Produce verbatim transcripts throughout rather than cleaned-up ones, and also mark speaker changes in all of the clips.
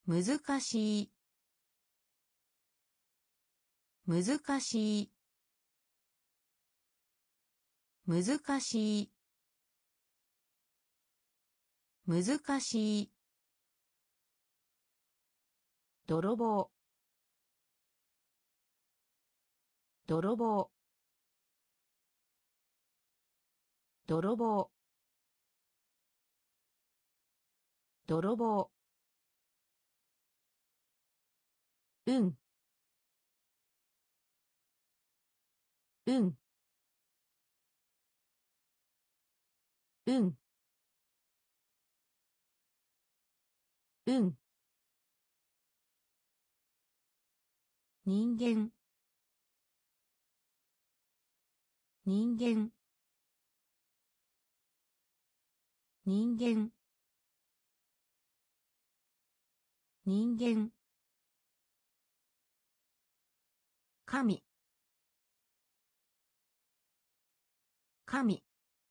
Speaker 1: 難しい難しい難しい難しい泥棒泥棒泥棒泥棒うんうんうんうん人間人間人間人間神神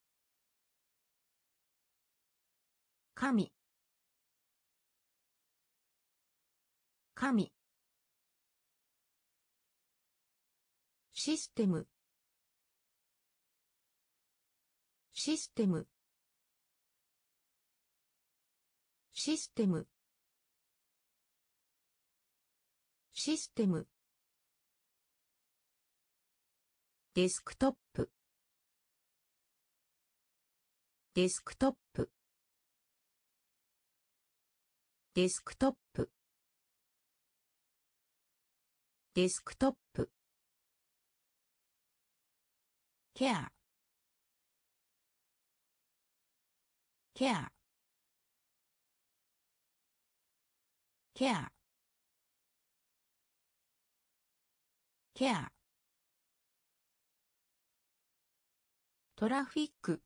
Speaker 1: 神神システムシステムシステムシステムデスクトップデスクトップデスクトップデスクトップケアケアケアケアトラフィック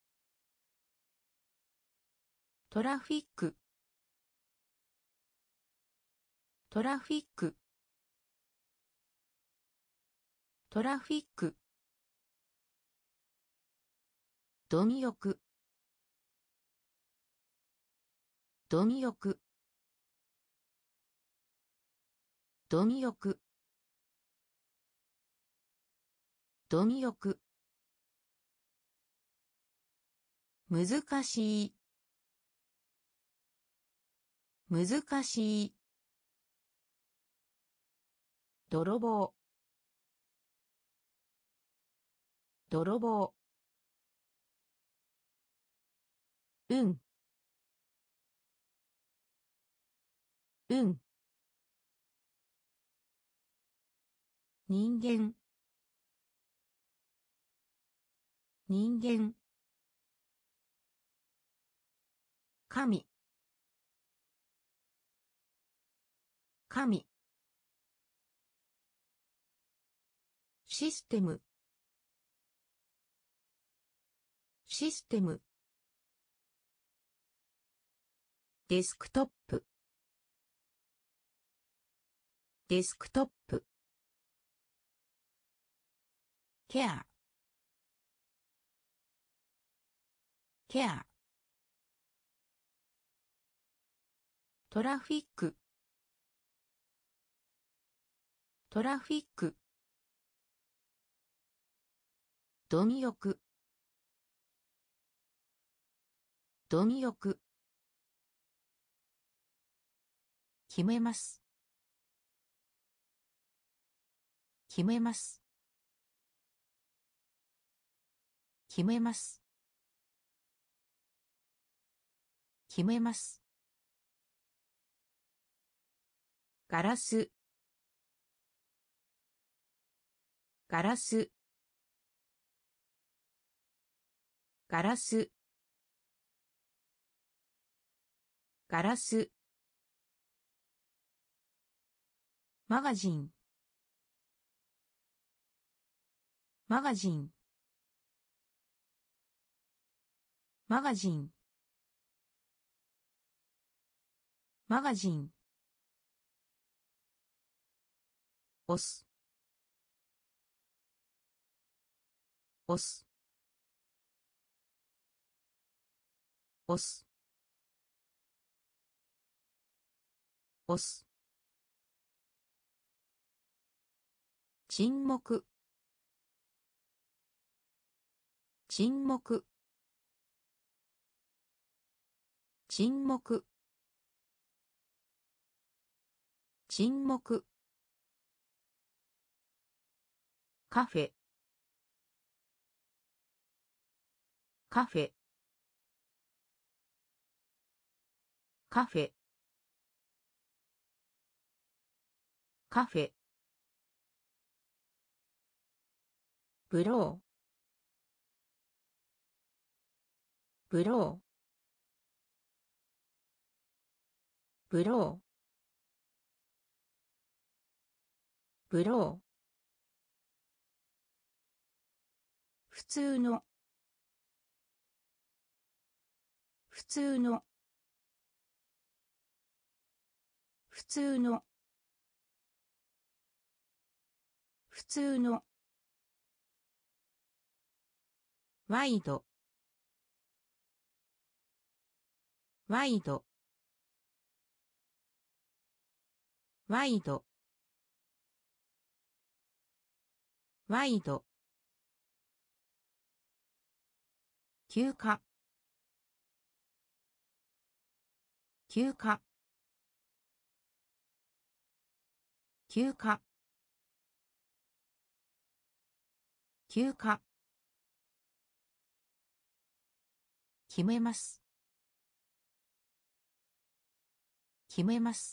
Speaker 1: トラフィックトラフィックトラフィック貪欲貪欲貪欲貪欲難しい難しい泥棒泥棒うんうん人間人間神神システムシステムデスクトップデスクトップケアケアトラフィックトラフィック貪欲貪欲決めます決めます決めます決めますガラスガラスガラスガラスマガジンマガジンマガジンマガジン押す押す押す押す。沈黙。沈黙。沈黙。沈黙。カフェ。カフェ。カフェ。カフェ。ブロー。ブロー。ブロー。ブロー。普通の。普通の。普通の。普通の。ワイド。ワイド。ワイド。ワイド。休暇。休暇。休暇。休暇。決めます。決めます。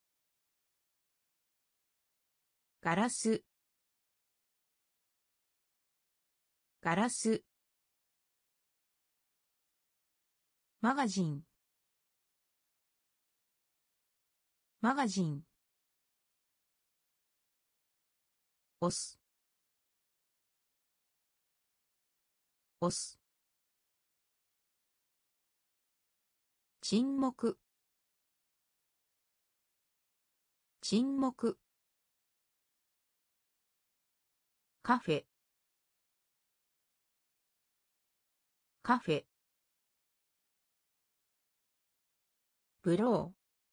Speaker 1: ガラス。ガラス。マガジン。マガジン。押す。押す。沈黙。沈黙。カフェ。カフェ。ブロー。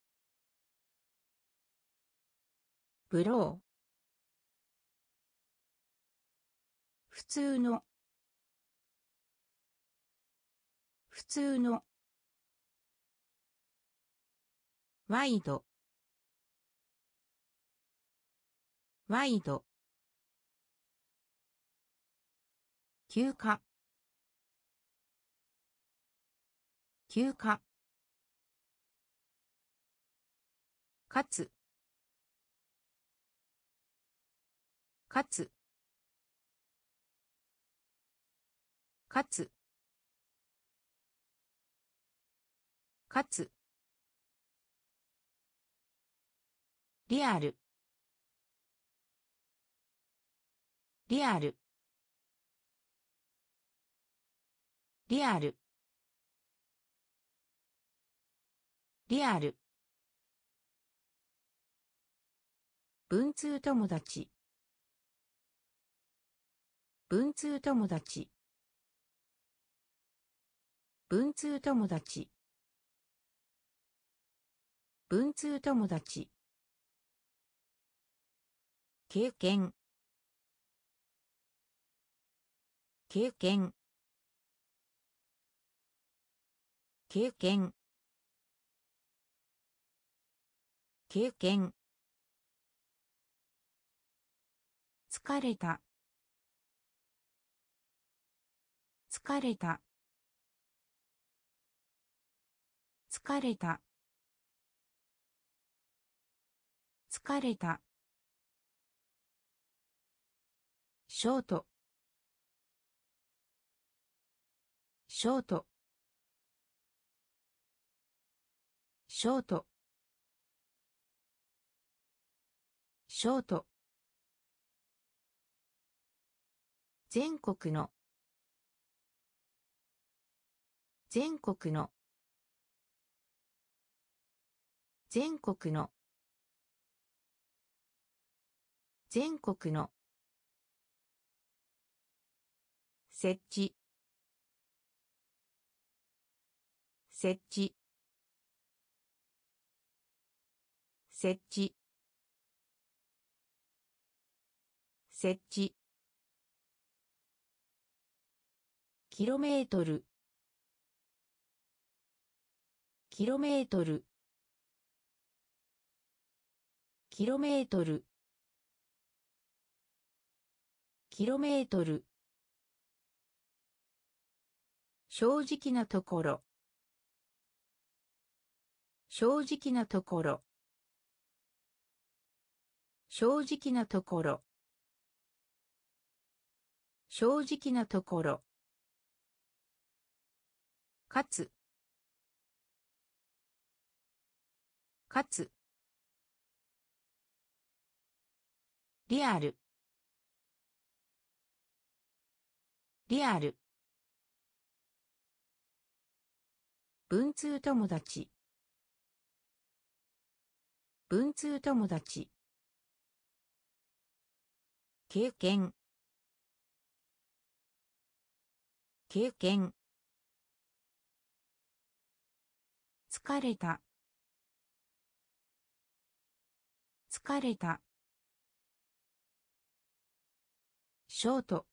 Speaker 1: ブロー。普通の。普通の。ワイド。ワイド。休暇。休暇。かつ。かつ。かつ。かつ。リアル。リアル。リアル。リアル。文通友達。文通友達。文通友達。文通友達。経験。経験。経験。経験。疲れた。疲れた。疲れた。疲れた。ショート。ショート。ショート。ショート。全国の。全国の。全国の。全国の。設置。設置。 設置設置キロメートルキロメートルキロメートルキロメートル正直なところ正直なところ正直なところ正直なところかつかつリアルリアル文通友達文通友達経験経験疲れた疲れたショート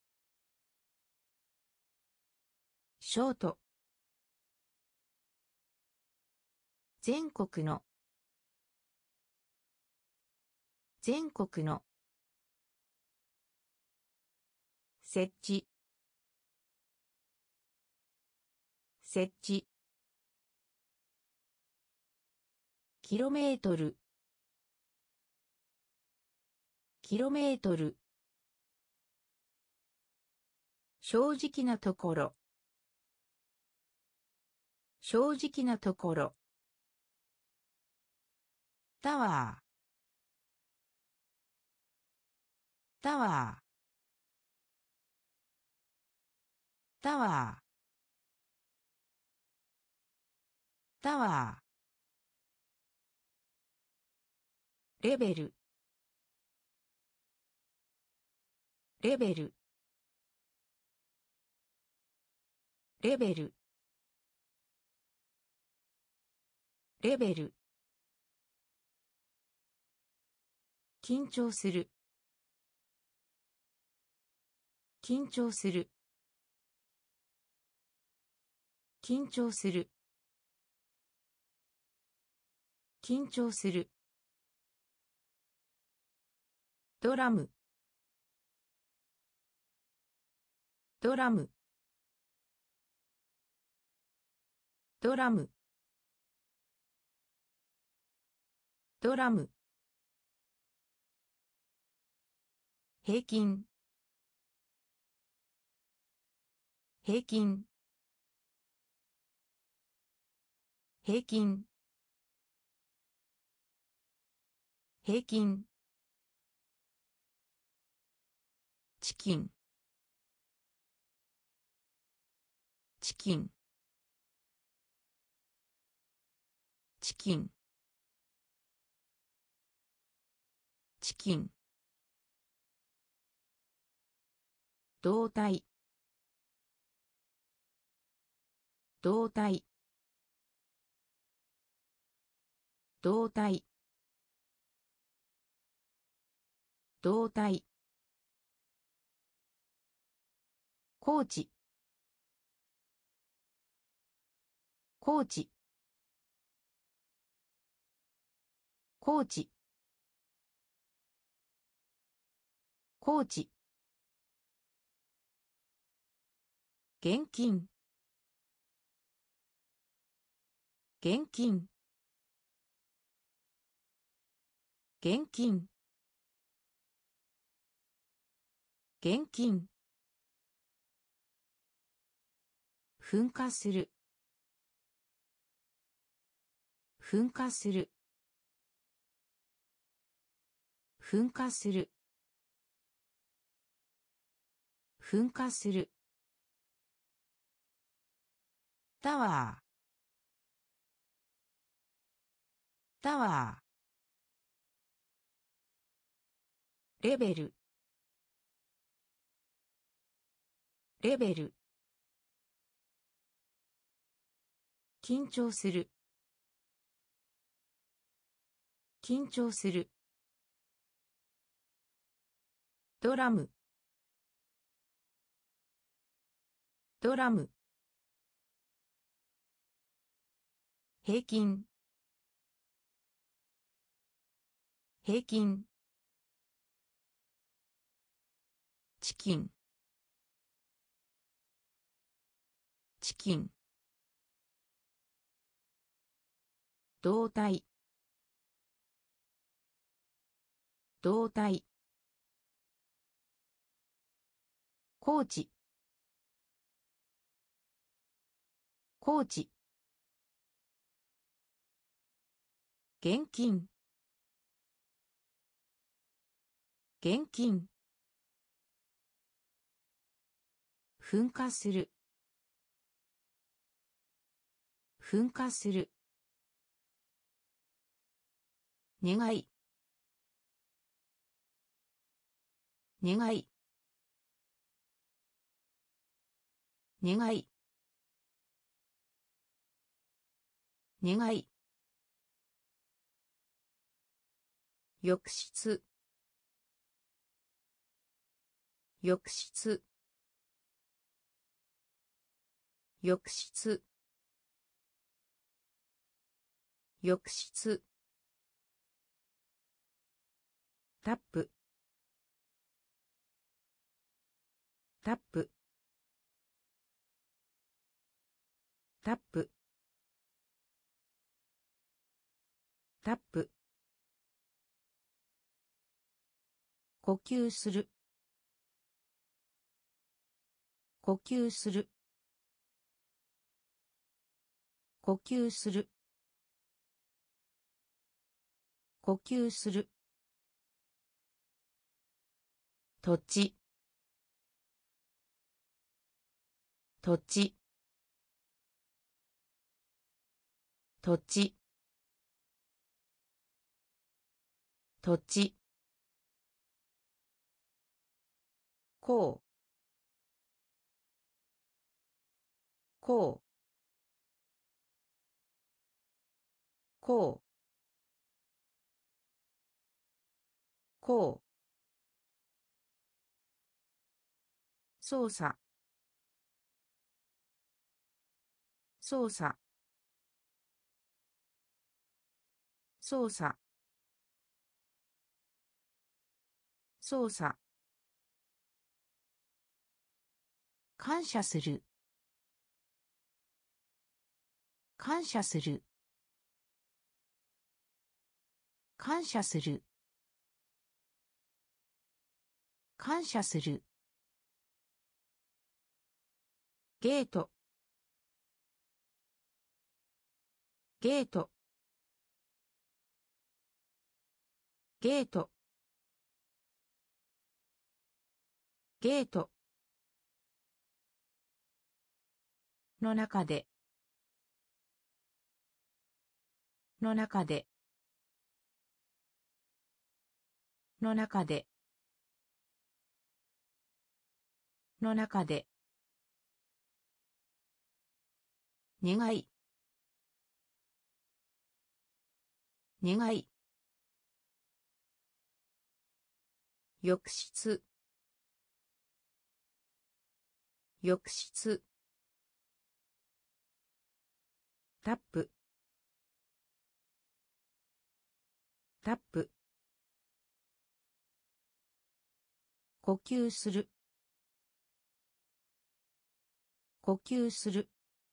Speaker 1: ショート全国の全国の設置設置キロメートルキロメートル正直なところ正直なところタワータワータワータワーレベルレベルレベルレベル緊張する緊張する緊張する緊張するドラムドラムドラムドラム平均平均平均平均チキンチキンチキンチキン胴体胴体胴体胴体コーチコーチコーチコーチ現金現金現金現金噴火する噴火する噴火する噴火するタワータワーレベルレベル緊張する緊張する。ドラム。ドラム。平均。平均。チキン。チキン。胴体。胴体。コーチ。コーチ。現金。現金。噴火する。噴火する。願い。願い。願い。願い。浴室。浴室。浴室。浴室。タップ。タップ。タップ。タップ。呼吸する。呼吸する。呼吸する。呼吸する。土地。土地。土地。土地。こう。こう。こう。こう。操作。操作。操作。操作。感謝する。感謝する。感謝する。感謝する。ゲート。ゲート。ゲート。ゲート。の中で。の中で。の中で。の中で。願い。願い。浴室。浴室。タップ。タップ。呼吸する。呼吸する。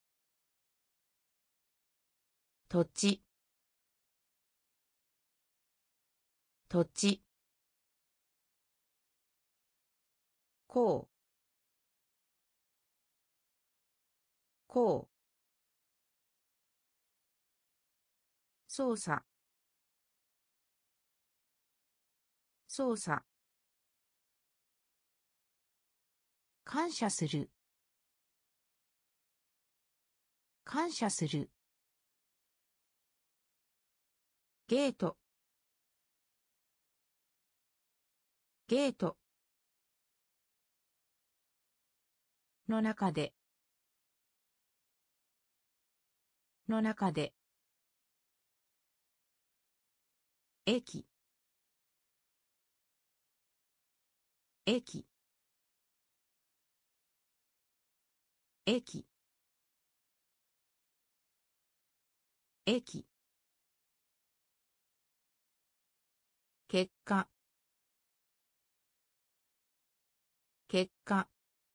Speaker 1: 土地。土地。こう。こう。操作。操作。感謝する。感謝する。ゲート。ゲート。の中で。の中で。 駅駅駅駅結果結果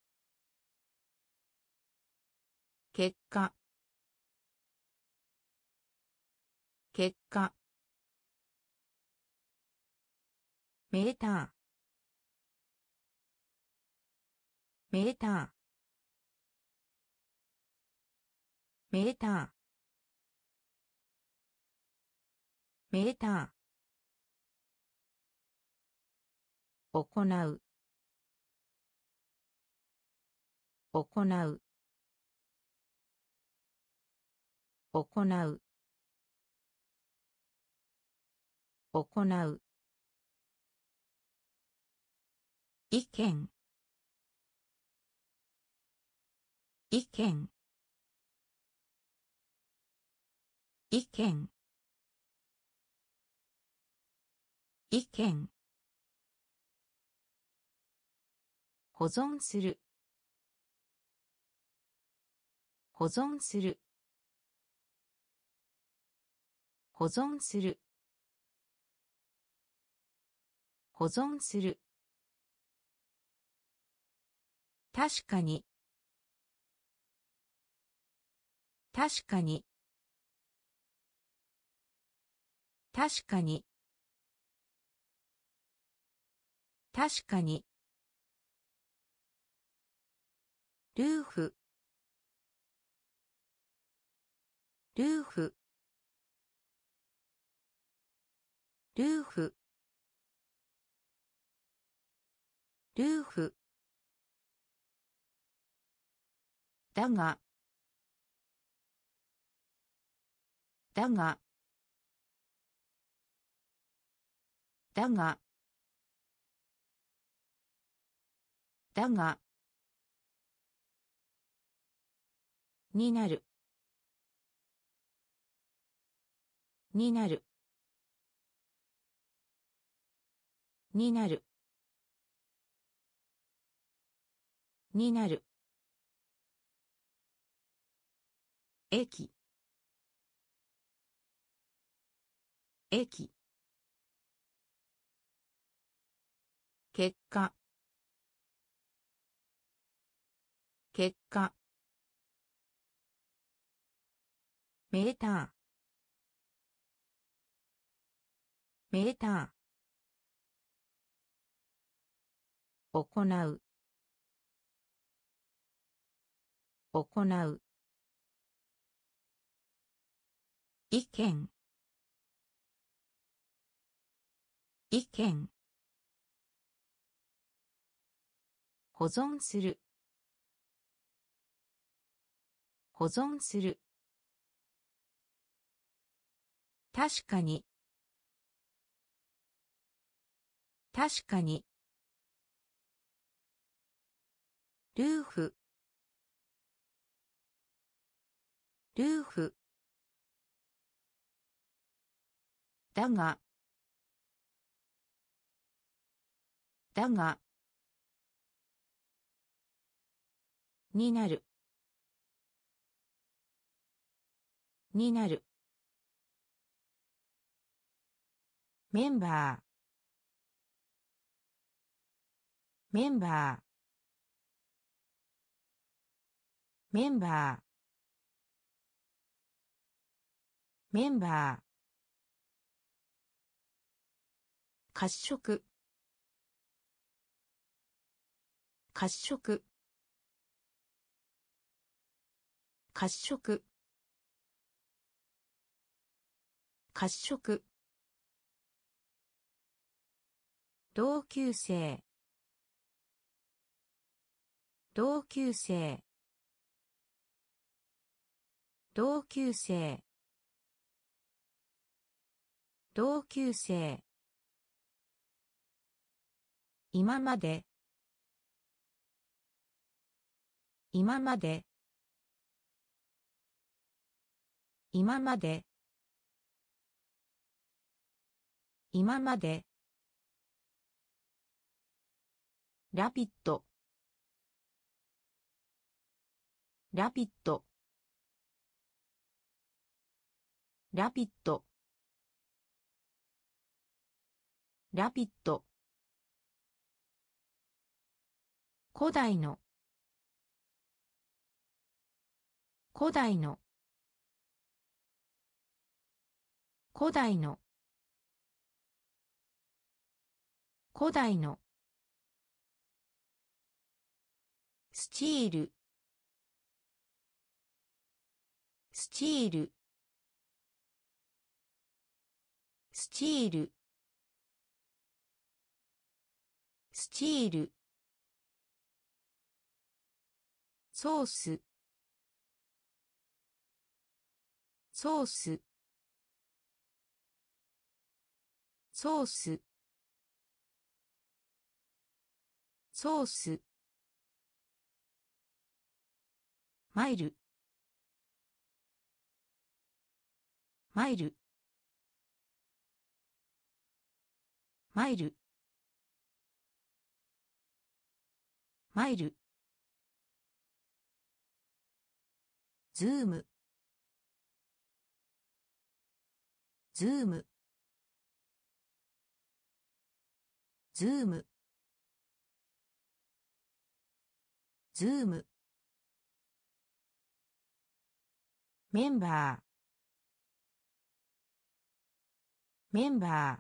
Speaker 1: 結果結果メーターメーターメーターメーター行う行う行う行う意見意見意見意見保存する保存する保存する保存する確かに確かに確かに確かにルーフルーフルーフルーフだがだがだがだがになるになるになるになる駅駅結果結果メーターメーター行う行う意見意見保存する保存する確かに確かにルーフルーフだがだがになるになるメンバーメンバーメンバーメンバー褐色褐色褐色褐色同級生同級生同級生同級生今まで今まで今まで今までラピッドラピッドラピッドラピッド古代の古代の古代の古代のスチールスチールスチールスチールソースソースソースソースマイルマイルマイルマイルズームズームズームズームメンバーメンバー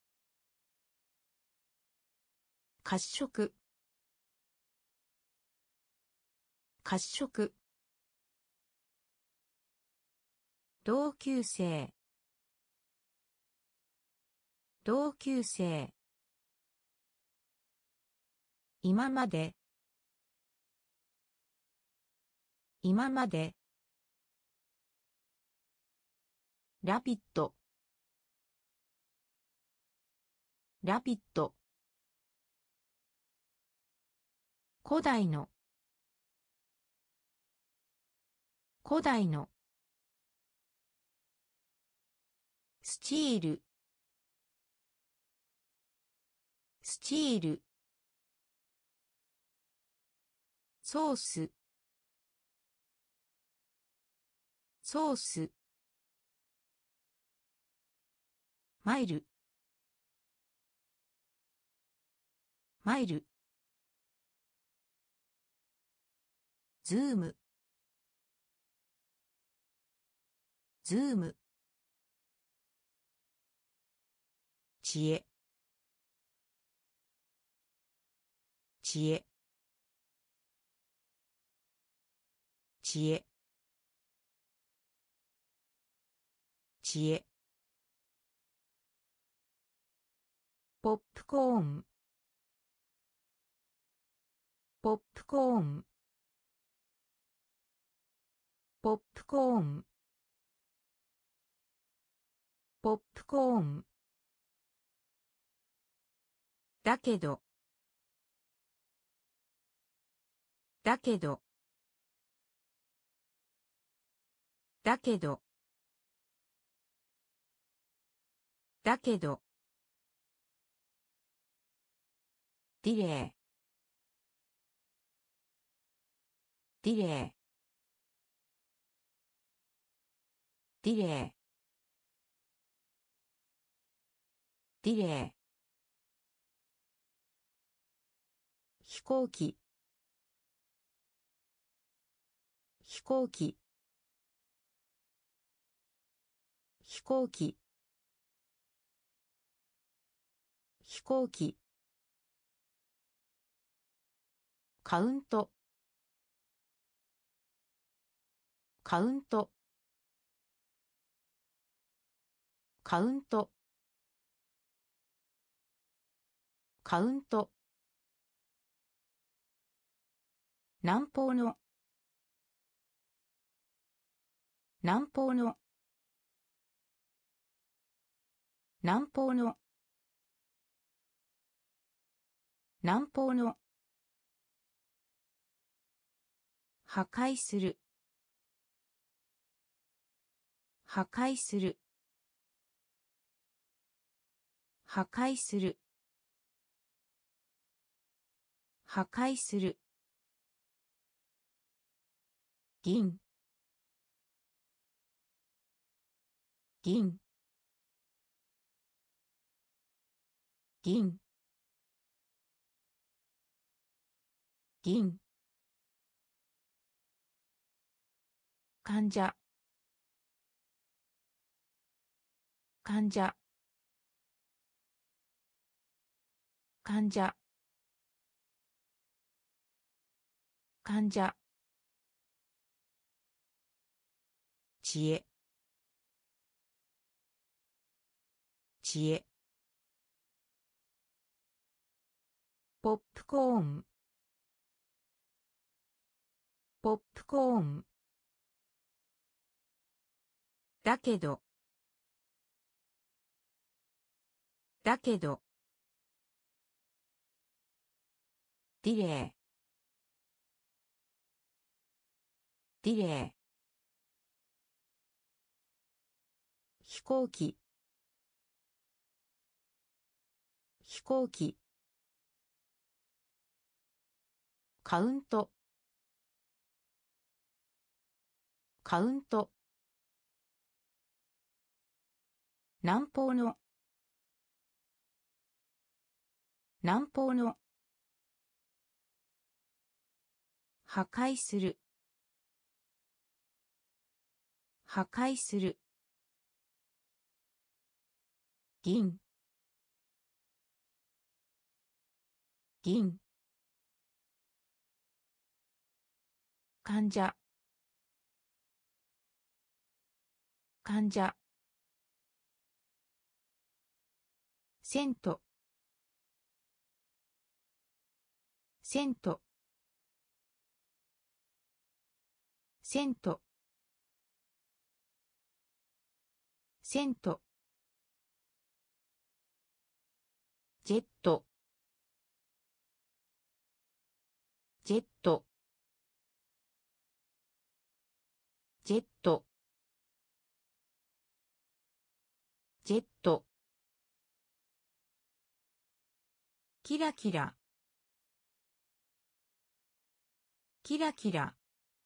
Speaker 1: 褐色褐色同級生同級生今まで今までラピッドラピッド古代の古代のスチールスチールソースソースマイルマイルズームズーム知恵知恵知恵知恵ポップコーンポップコーンポップコーンポップコーンだけどだけどだけどだけどディレイディレイディレイディレイ飛行機飛行機飛行機飛行機カウントカウントカウントカウント南方の南方の南方の南方の破壊する破壊する破壊する破壊する銀銀銀銀患者患者患者患者知恵知恵ポップコーンポップコーンだけどだけどディレイディレイ飛行機飛行機カウントカウント南方の南方の破壊する破壊する銀銀患者患者セントセントセントセントジェットジェットジェットジェットキラキラキラキラ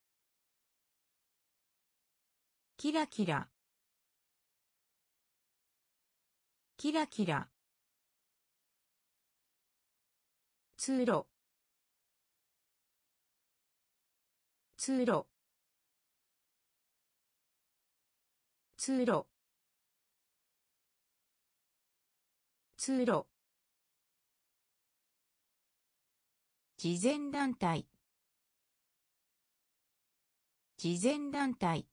Speaker 1: キラキラキラキラ通路通路通路通路慈善団体慈善団体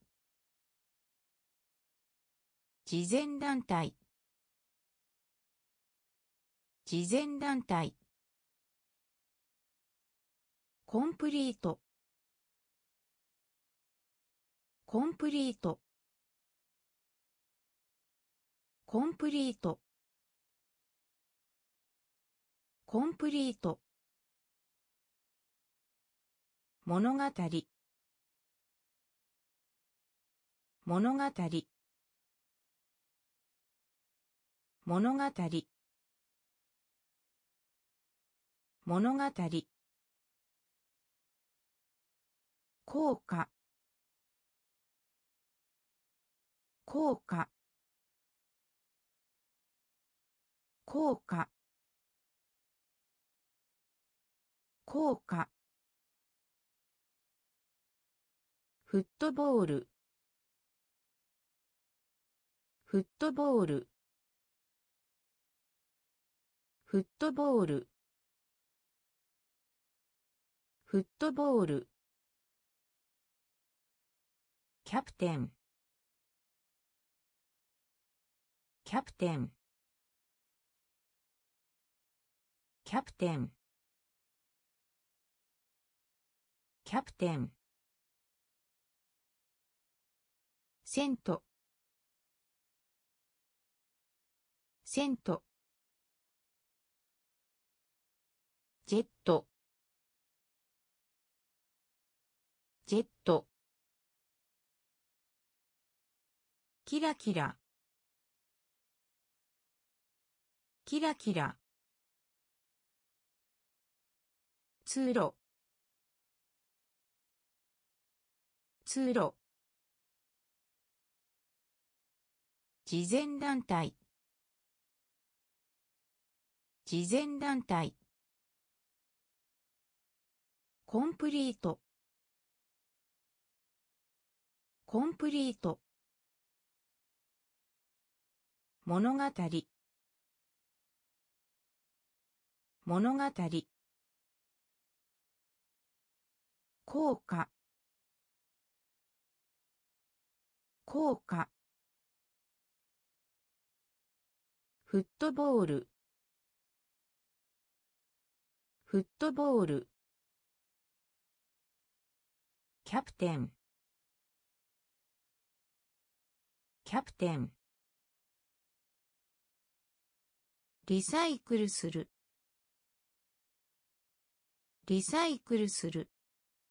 Speaker 1: 慈善団体慈善団体コンプリートコンプリートコンプリートコンプリート物語物語物語物語効果効果効果効果フットボールフットボールフットボールフットボールキャプテンキャプテンキャプテンキャプテンセントセントジェットジェットキラキラキラキラ。通路。通路。慈善団体。慈善団体。コンプリート。コンプリート。物語。物語。効果。効果。フットボール。フットボール。キャプテン。キャプテン。リサイクルする。リサイクルする。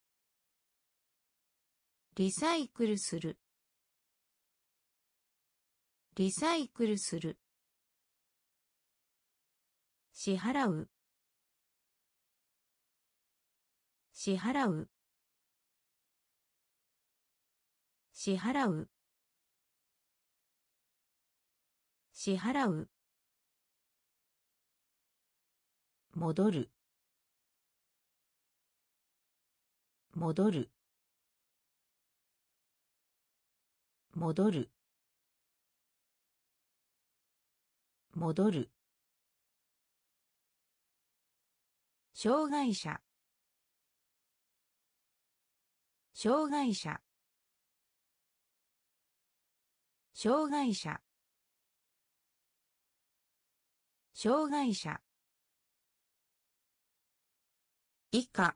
Speaker 1: リサイクルする。リサイクルする。支払う。支払う。支払う。支払う。戻る。戻る。戻る。戻る。障害者。障害者。障害者。障害者。以下。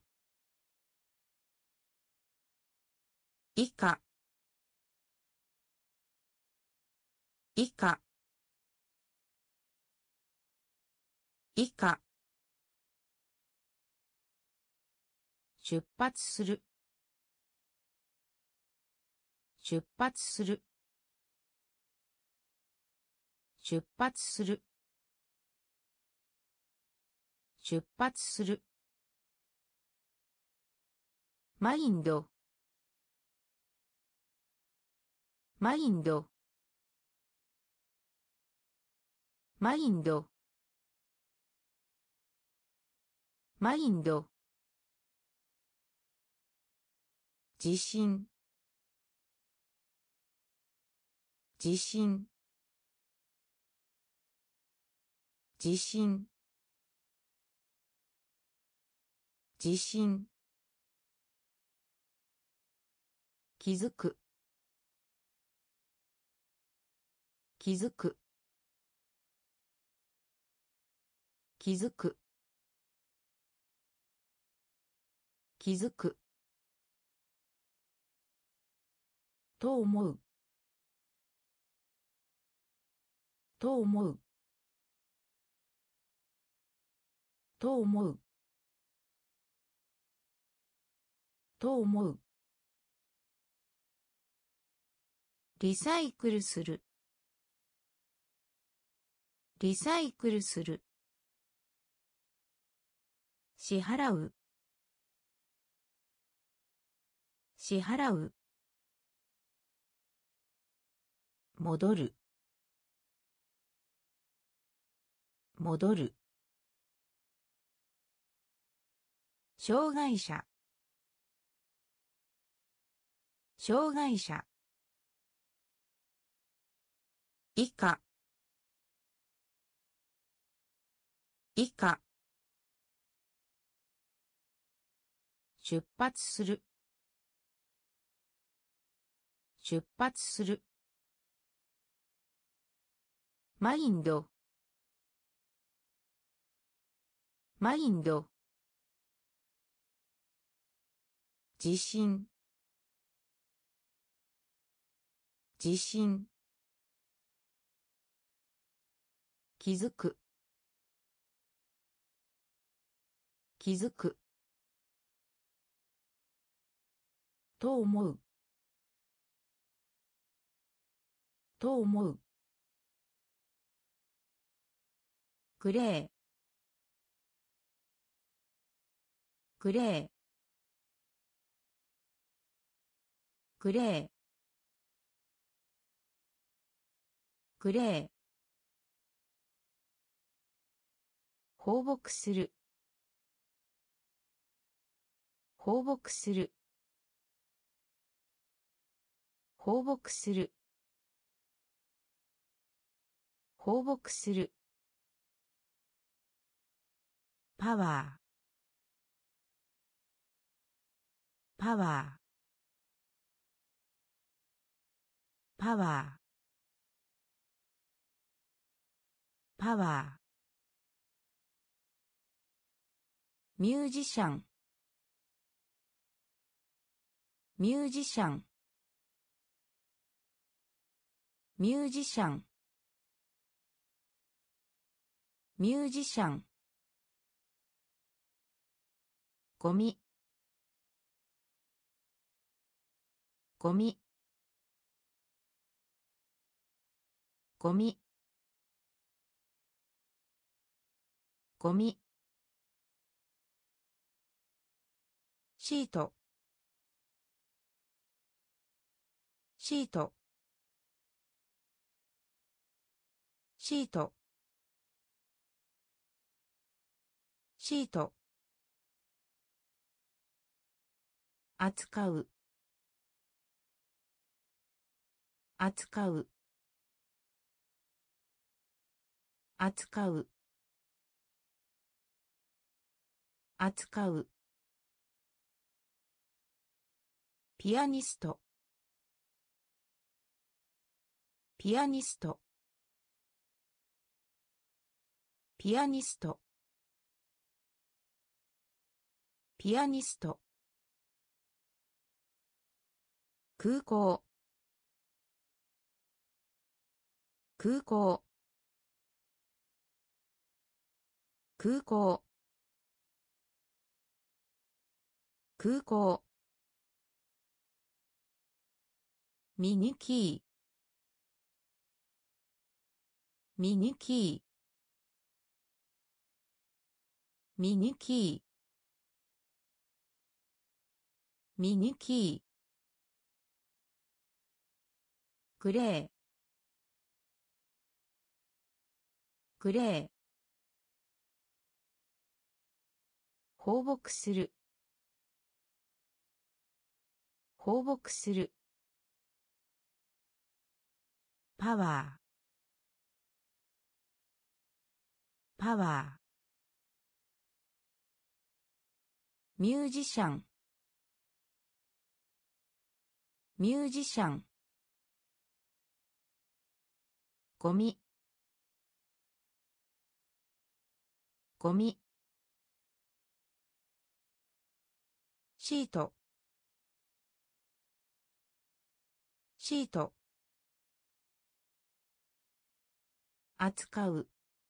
Speaker 1: 以下。以下。以下。出発する。出発する。出発する。出発する。マインド。マインド。マインド。マインド。地震。地震。地震。地震。気づく。気づく。気づく。気づく。と思う。と思う。と思う。と思う。リサイクルする。リサイクルする。支払う。支払う。戻る。戻る。障害者。障害者。以下。以下。出発する。出発する。マインド。マインド。地震。地震。気づく。気づく。と思う。と思う。 グレーグレーグレーグレー放牧する放牧する放牧する放牧するパワーパワーパワーパワーミュージシャンミュージシャンミュージシャンミュージシャンゴミゴミゴミゴミシートシートシートシート扱う扱う扱う扱うピアニストピアニストピアニストピアニスト空港空港空港空港ミニキーミニキーミニキーミニキーグレーグレー放牧する放牧するパワーパワーミュージシャンミュージシャンゴミゴミシートシート扱う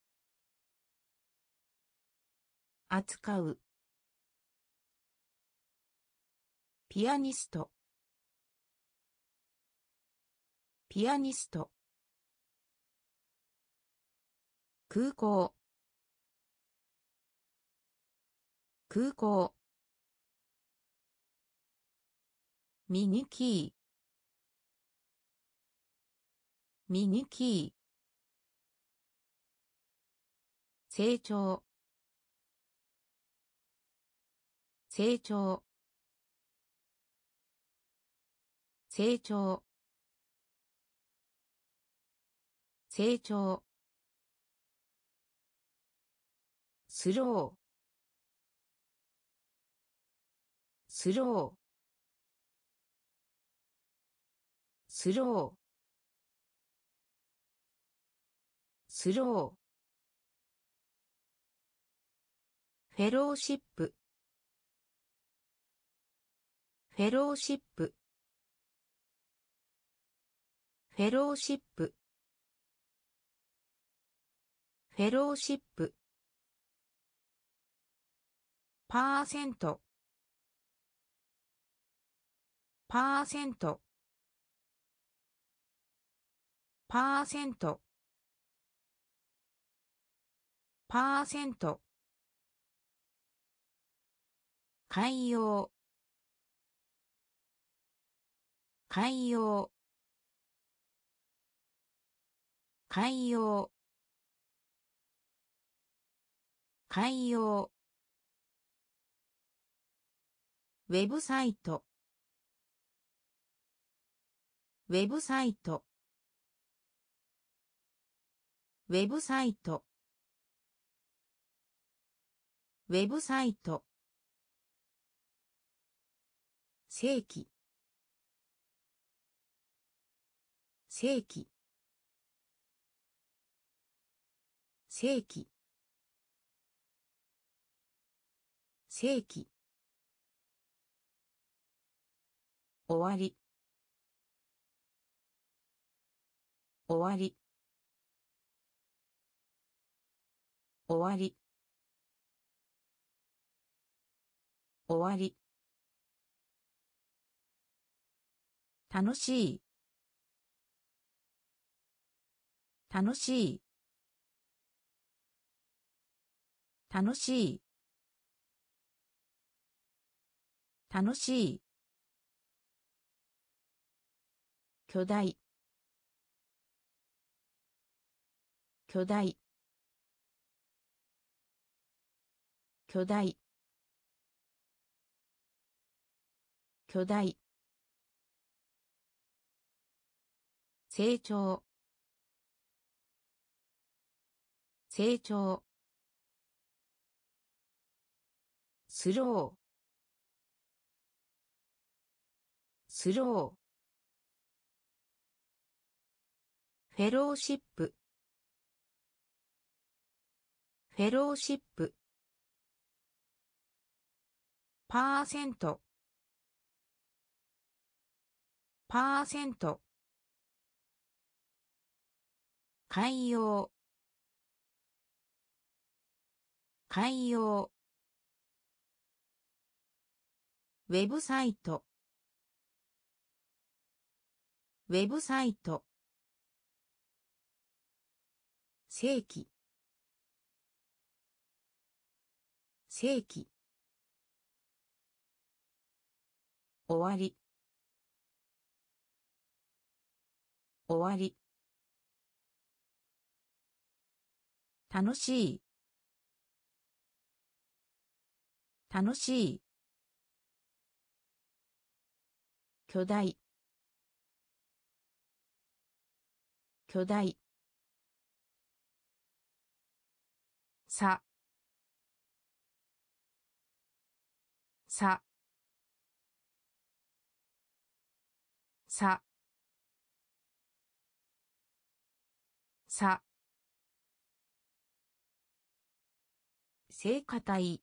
Speaker 1: 扱うピアニストピアニスト空港空港ミニキーミニキー成長成長成長成長スロースロースロースローフェローシップフェローシップフェローシップフェローシップパーセントパーセントパーセントパーセント海洋海洋海洋海洋ウェブサイトウェブサイトウェブサイトウェブサイト世紀世紀世紀世紀終わり終わり終わり終わり楽しい楽しい楽しい楽しい巨大巨大巨大巨大成長成長スロースローフェローシップフェローシップパーセントパーセント海洋海洋ウェブサイトウェブサイト世紀世紀終わり終わり楽しい楽しい巨大巨大ささささ聖歌隊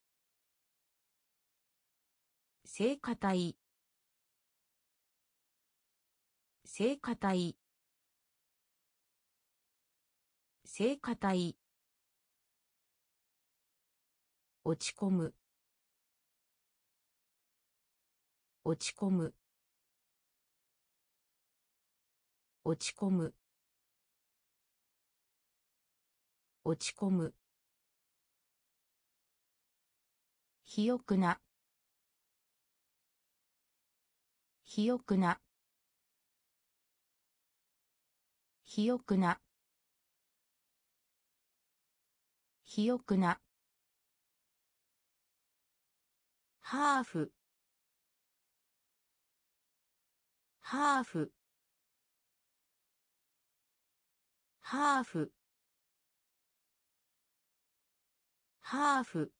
Speaker 1: 聖歌隊聖歌隊聖歌隊落ち込む落ち込む落ち込む落ち込む肥沃な肥沃な肥沃な肥沃なハーフハーフハーフハーフ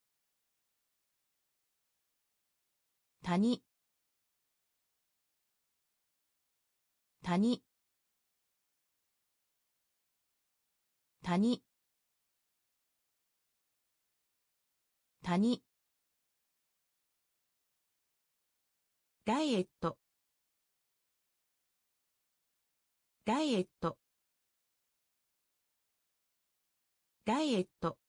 Speaker 1: 谷谷谷谷ダイエットダイエットダイエット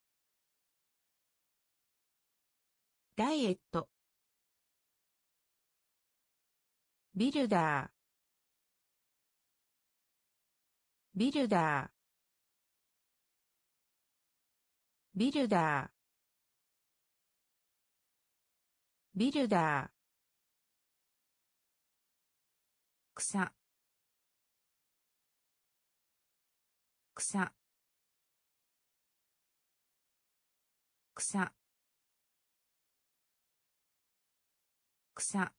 Speaker 1: ダイエットビルダービルダービルダー、ビルダー、草、草、草、草、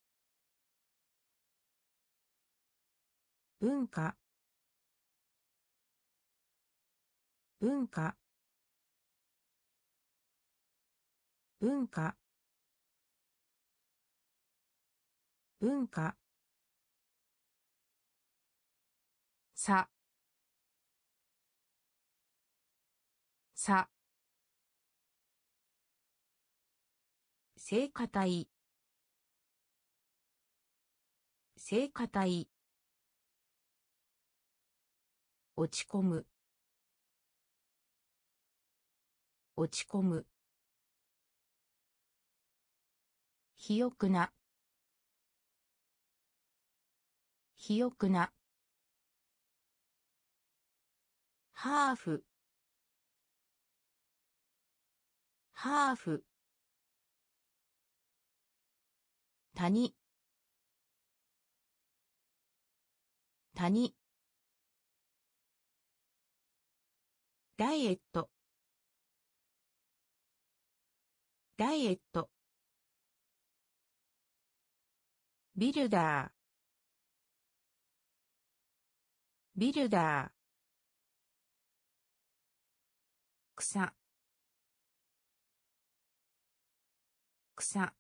Speaker 1: 文化、文化、文化、文化、さ、さ、聖歌隊、聖歌隊、落ち込む、落ち込む、肥沃な、肥沃な、ハーフ、ハーフ、谷、谷、ダイエット、ダイエット、ビルダー、ビルダー、草、草、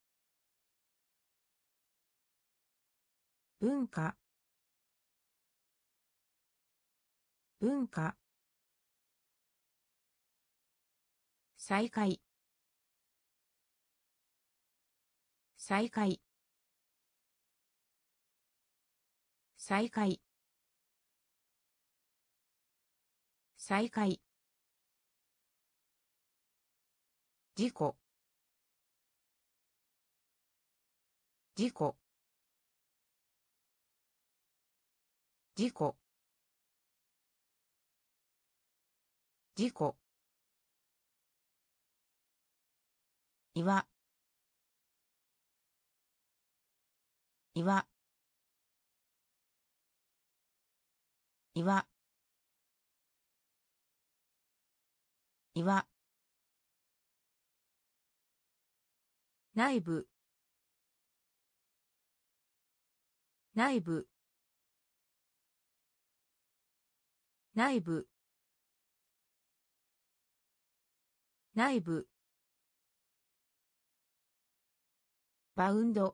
Speaker 1: 文化、文化、再開、再開、再開、再開、事故、事故、事故、事故、岩、岩、岩、岩、内部、内部、内部、内部、バウンド、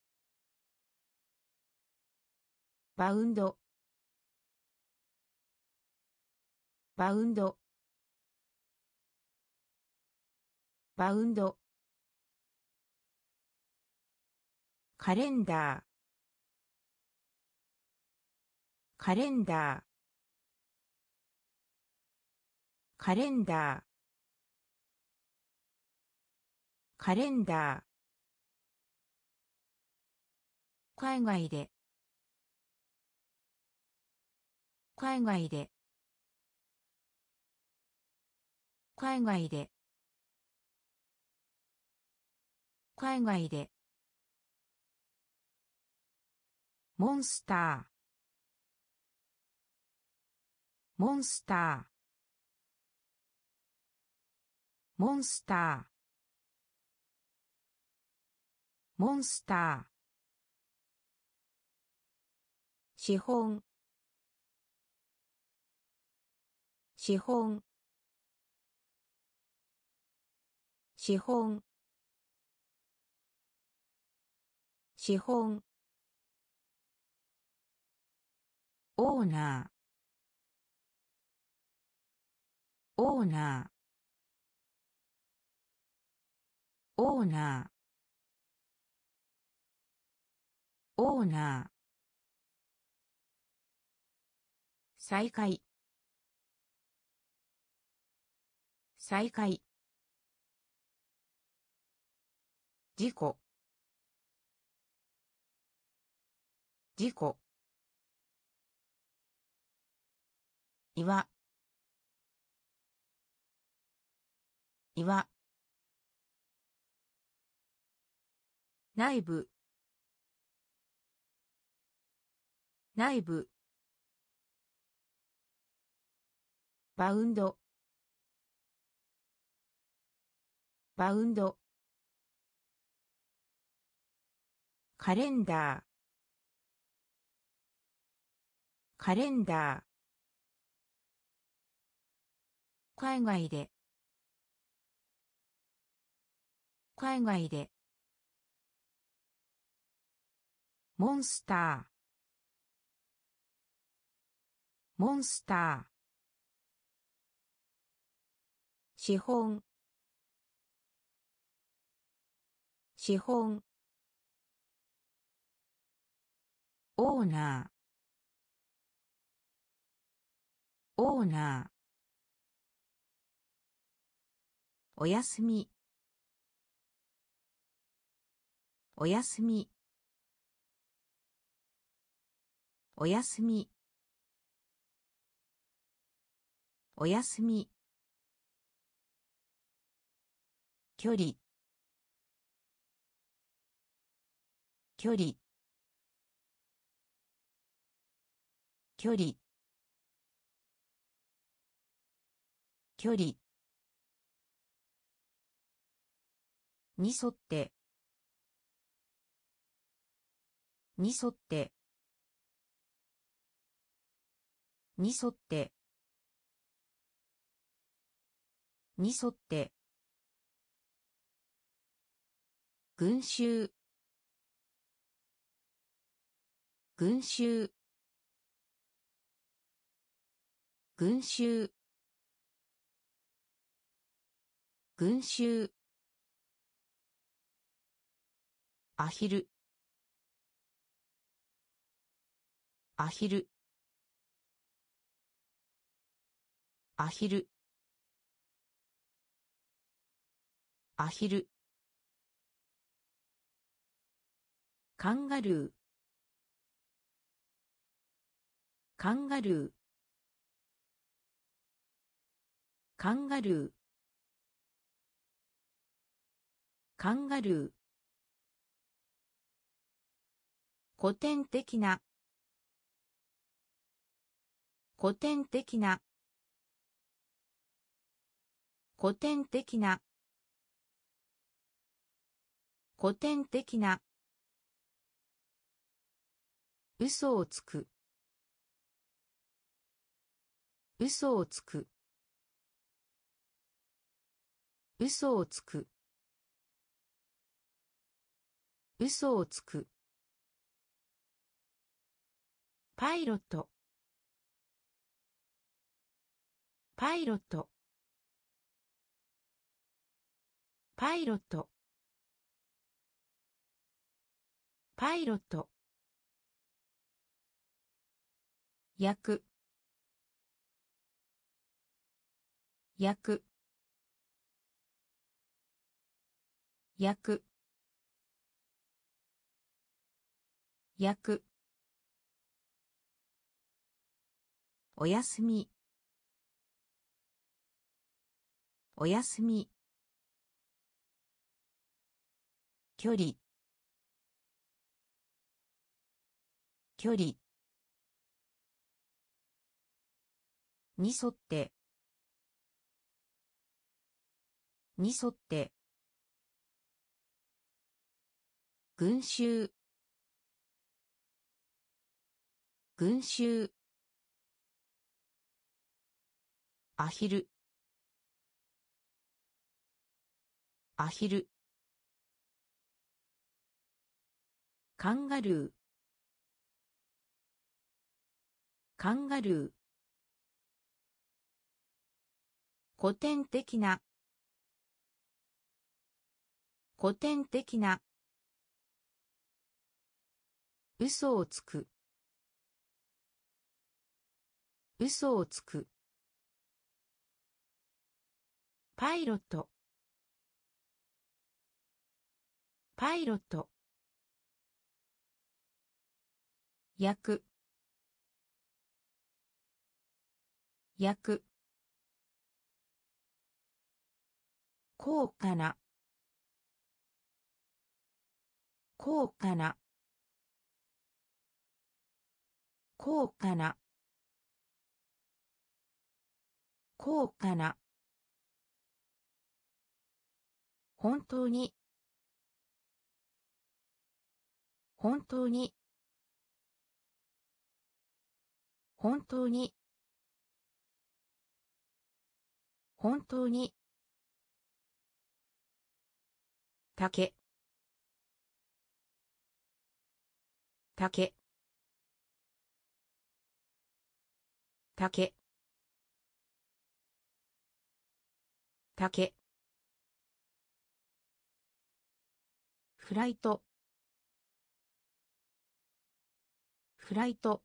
Speaker 1: バウンド、バウンド、バウンド、カレンダー、カレンダー、カレンダー、カレンダー、海外で、海外で、海外で、海外で、モンスター、モンスター、モンスター、モンスター、資本、資本、資本、資本、オーナー、オーナー、オーナー、オーナー、再開、再開、事故、事故、岩、 岩、内部、内部、バウンド、バウンド、カレンダー、カレンダー、海外で、海外で、モンスター、モンスター、資本、資本、オーナー、オーナー、おやすみ、おやすみ、おやすみ、おやすみ、距離、距離、距離、距離、に沿って、に沿って、に沿って、に沿って、群衆、群衆、群衆、群衆、アヒル、アヒル、アヒル、アヒル、カンガルー、カンガルー、カンガルー、カンガルー、古典的な、古典的な、古典的な、古典的な、嘘をつく、嘘をつく、嘘をつく、嘘をつく、パイロット、パイロット、パイロット、パイロット、焼く、焼く、焼く、焼く、おやすみ、おやすみ、距離、距離、に沿って、に沿って、群衆、群衆、アヒル、アヒル、カンガルー、カンガルー、古典的な、古典的な、嘘をつく、嘘をつく、パイロット、パイロット、焼く、焼く、 高価な高価な高価な高価な本当に本当に本当に本当に竹竹竹竹フライトフライト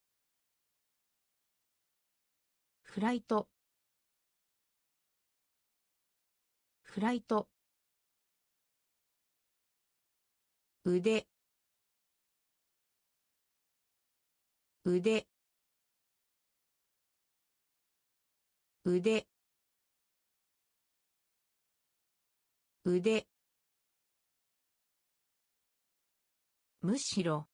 Speaker 1: フライトフライト腕腕腕腕むしろ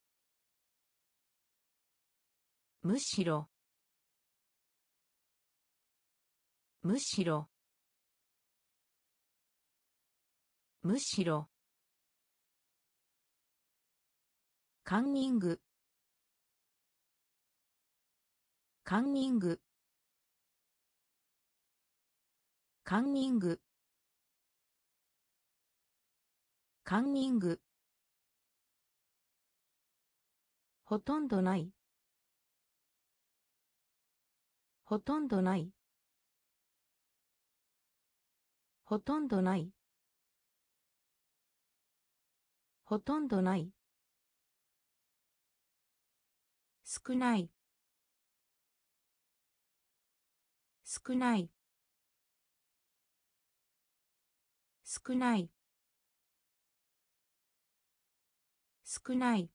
Speaker 1: むしろむしろむしろカンニングカンニングカンニングカンニングほとんどないほとんどないほとんどないほとんどない少ない少ない少ない少ない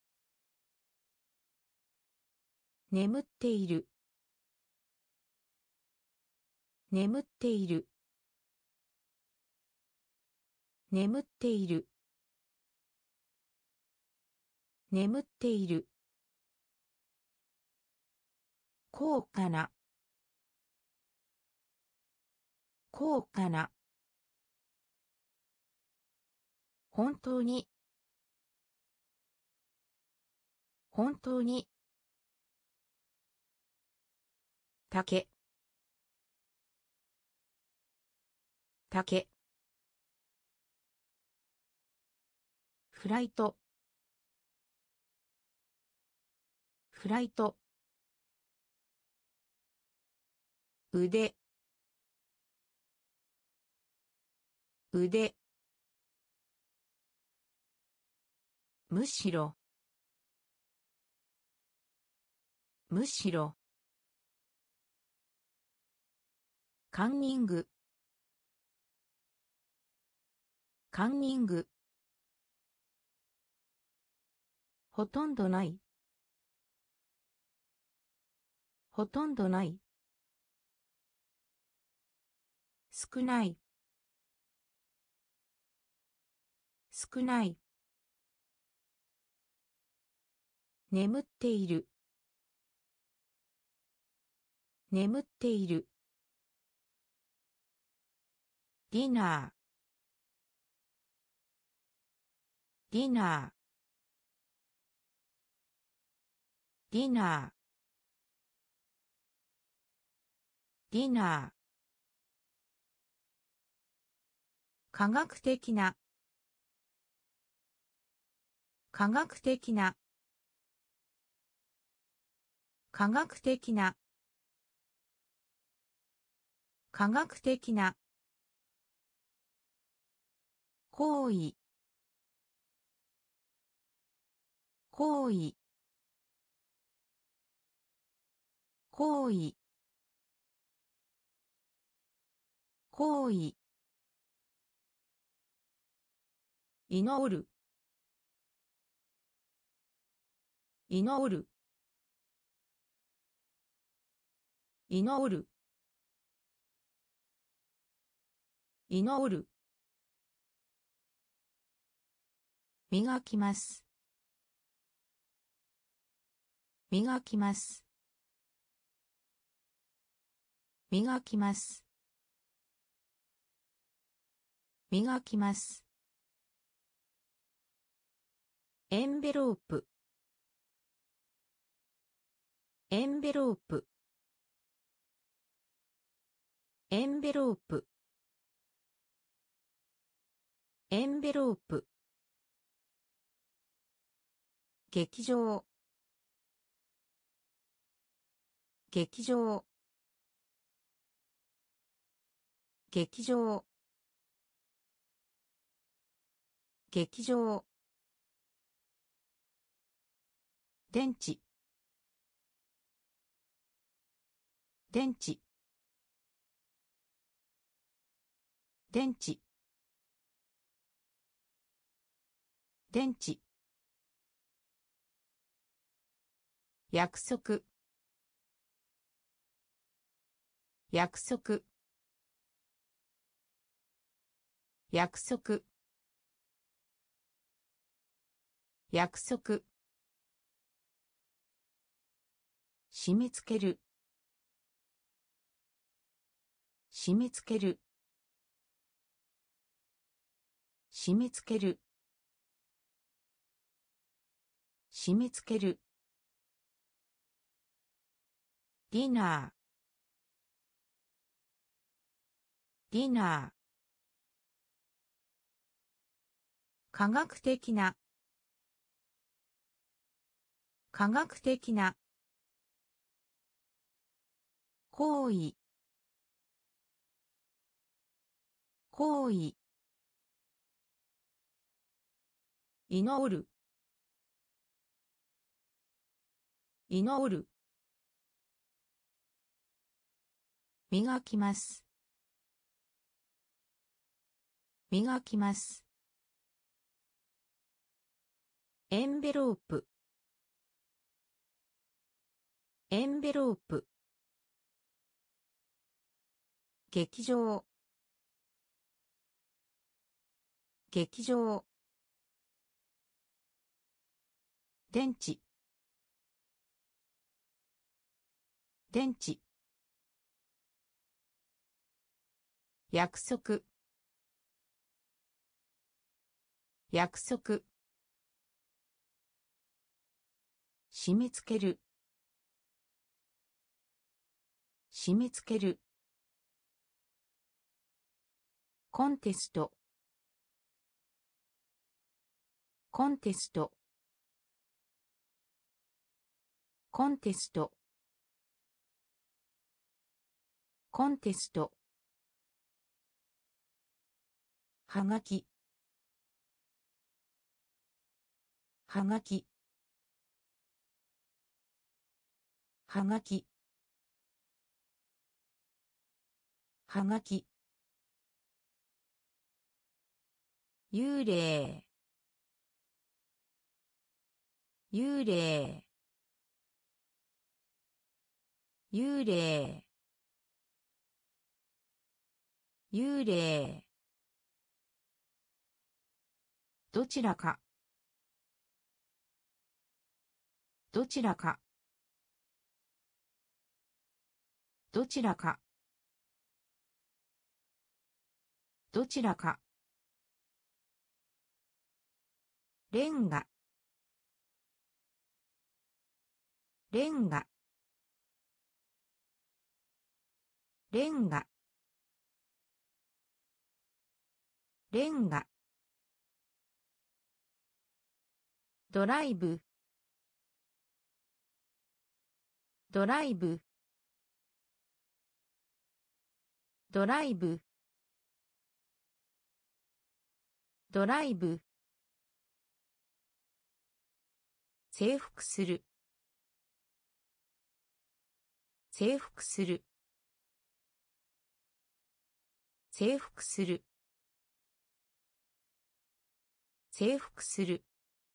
Speaker 1: 眠っている眠っている眠っている眠っている高価な高価な本当に本当に竹竹フライトフライト腕腕むしろむしろカンニングカンニングほとんどないほとんどない少ない少ない眠っている眠っているディナーディナーディナーディナー科学的な科学的な科学的な科学的な行為行為行為行為祈る祈る祈る祈る。磨きます。磨きます。磨きます。磨きます。エンベロープ。エンベロープ。エンベロープ。エンベロープ。劇場。劇場。劇場。劇場。電池。電池。電池。電池。約束。約束。約束。約束。締め付ける。締め付ける。締め付ける。締め付ける。ディナー。ディナー。科学的な。科学的な。行為。行為。祈る。祈る。磨きます。磨きます。エンベロープ。エンベロープ。劇場。劇場。電池。電池。約束。約束。締め付ける。締め付ける。コンテスト。コンテスト。コンテスト。コンテスト。はがき。はがき。はがき。はがき。幽霊。幽霊。幽霊。幽霊。どちらか。どちらか。どちらか。どちらか。レンガ。レンガ。レンガ。レンガ。ドライブ。ドライブ。ドライブ。ドライブ。征服する。征服する。征服する。征服する。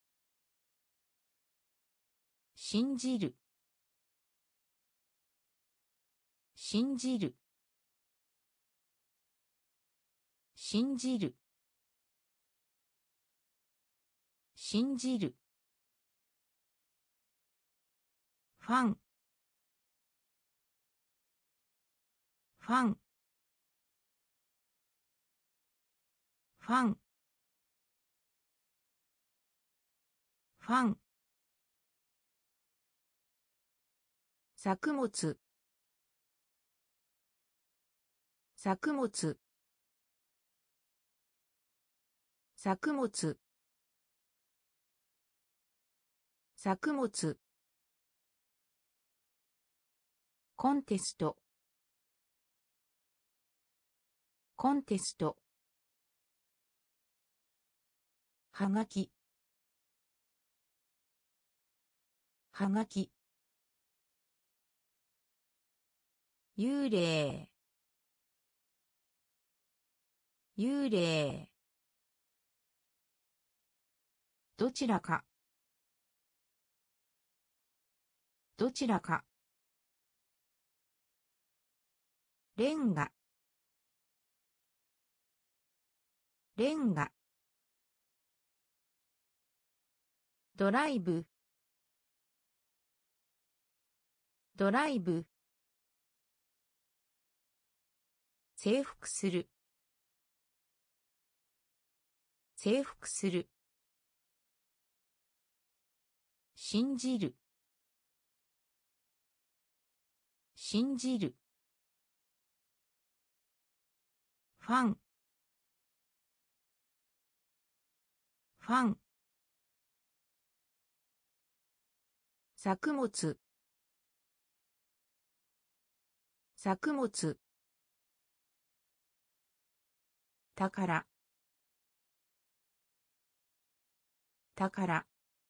Speaker 1: 信じる。信じる。 信じる信じるファンファンファンファン作物作物作物作物コンテストコンテストはがきはがき幽霊幽霊どちらかどちらかレンガレンガドライブドライブ征服する征服する信じる信じるファンファン作物作物宝宝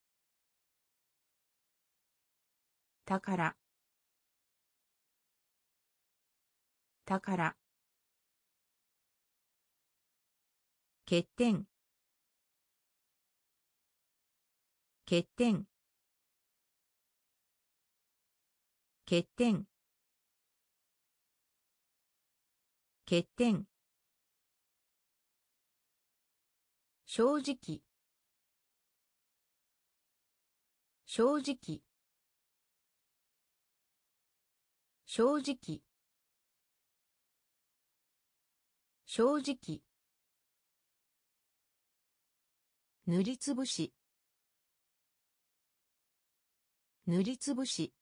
Speaker 1: 宝宝欠点欠点欠点欠点正直正直正直正直塗りつぶし塗りつぶし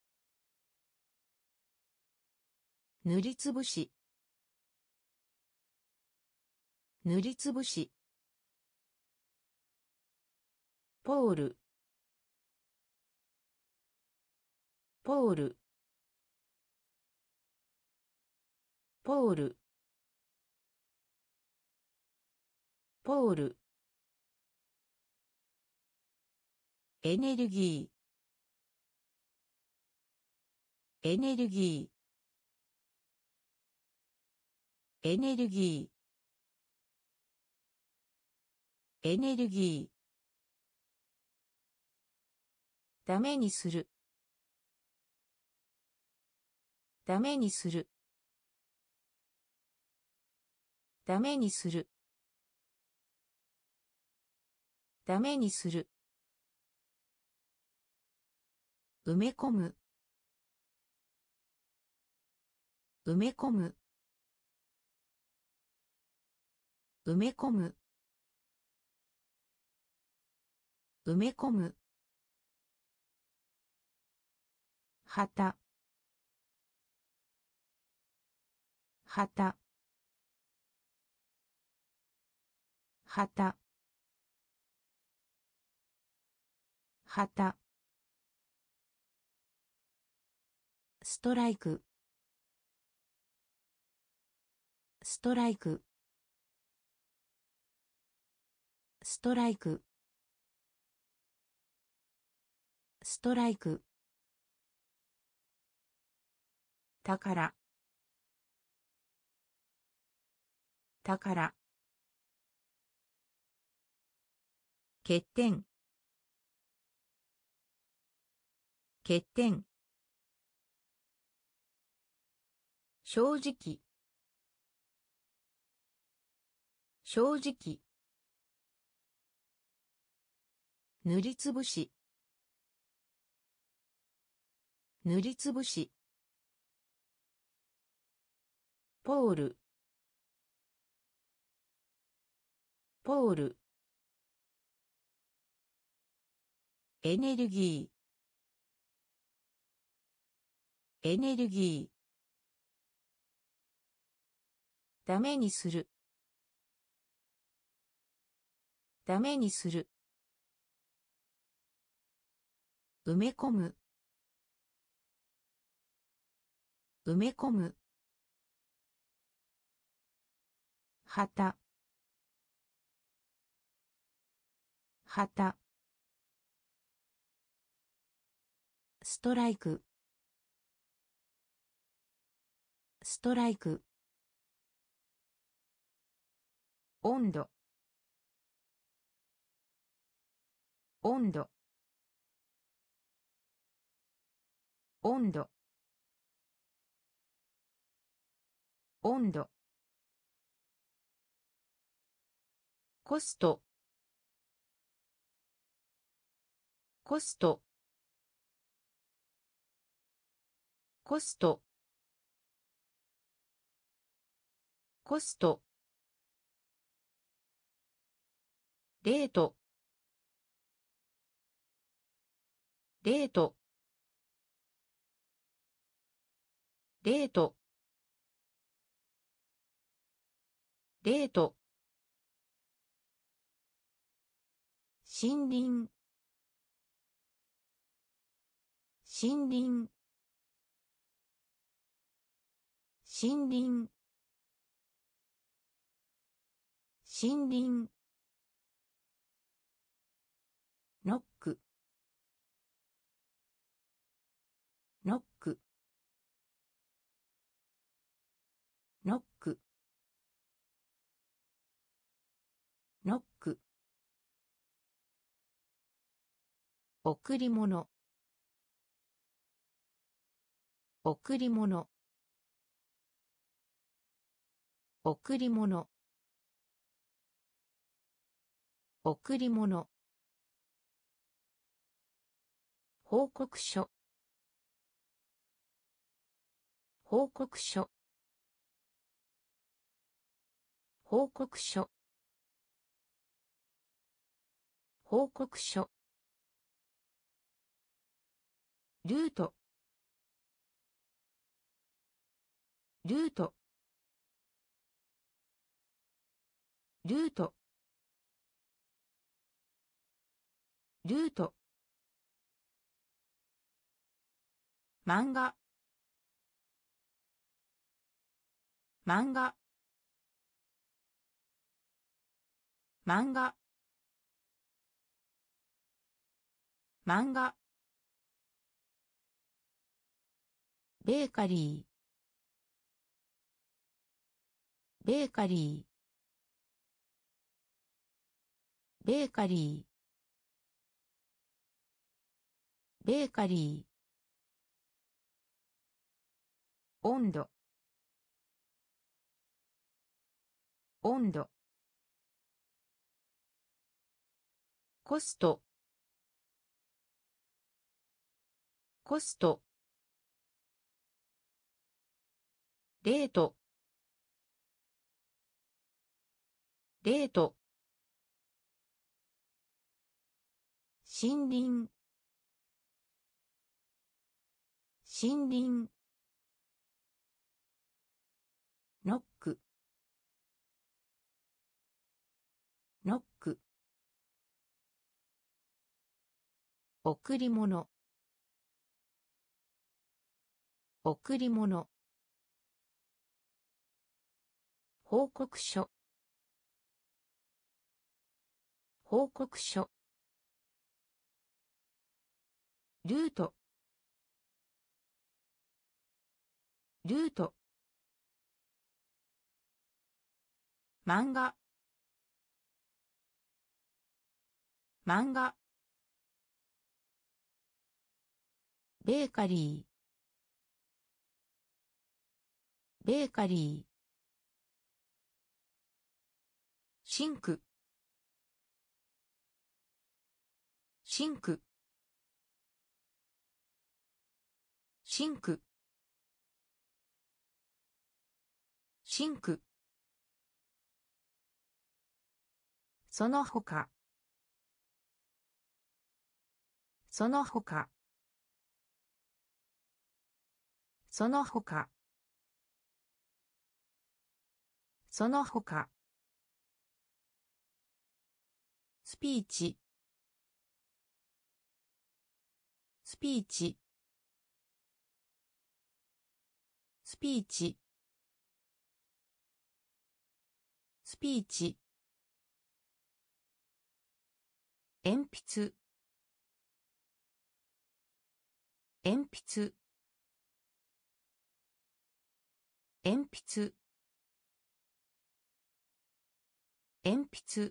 Speaker 1: 塗りつぶし塗りつぶしポールポールポールポールエネルギーエネルギーエネルギーエネルギーダメにするダメにするダメにするダメにする埋め込む埋め込む埋め込む埋め込む旗旗旗旗ストライクストライクストライクストライク宝宝欠点欠点正直正直。塗りつぶし。塗りつぶし。ポール。ポール。エネルギー。エネルギー。ダメにする。ダメにする。埋め込む。埋め込む。旗。旗。ストライク。ストライク。温度。温度。温度。温度。コスト。コスト。コスト。コスト。レート。レート。レート。レート。森林。森林。森林。森林。ノック。ノック。ノック。ノック。贈り物。贈り物。贈り物。贈り物。報告書。報告書。報告書。報告書。ルート。ルート。ルート。ルート。漫画。漫画。漫画。漫画。ベーカリー。ベーカリー。ベーカリー。ベーカリー。温度。温度。コスト。コスト。レート。レート。森林。森林。ノック。ノック。贈り物。贈り物。報告書。報告書。ルート。ルート。漫画。漫画。ベーカリー。ベーカリー。 シンクシンクシンクシンクその他その他その他その他スピーチスピーチスピーチスピーチ鉛筆鉛筆鉛筆鉛筆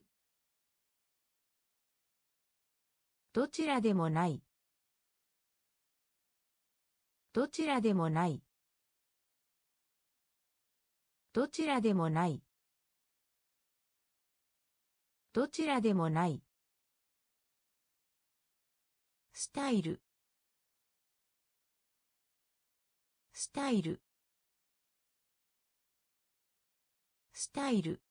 Speaker 1: どちらでもないどちらでもないどちらでもないどちらでもないスタイルスタイルスタイル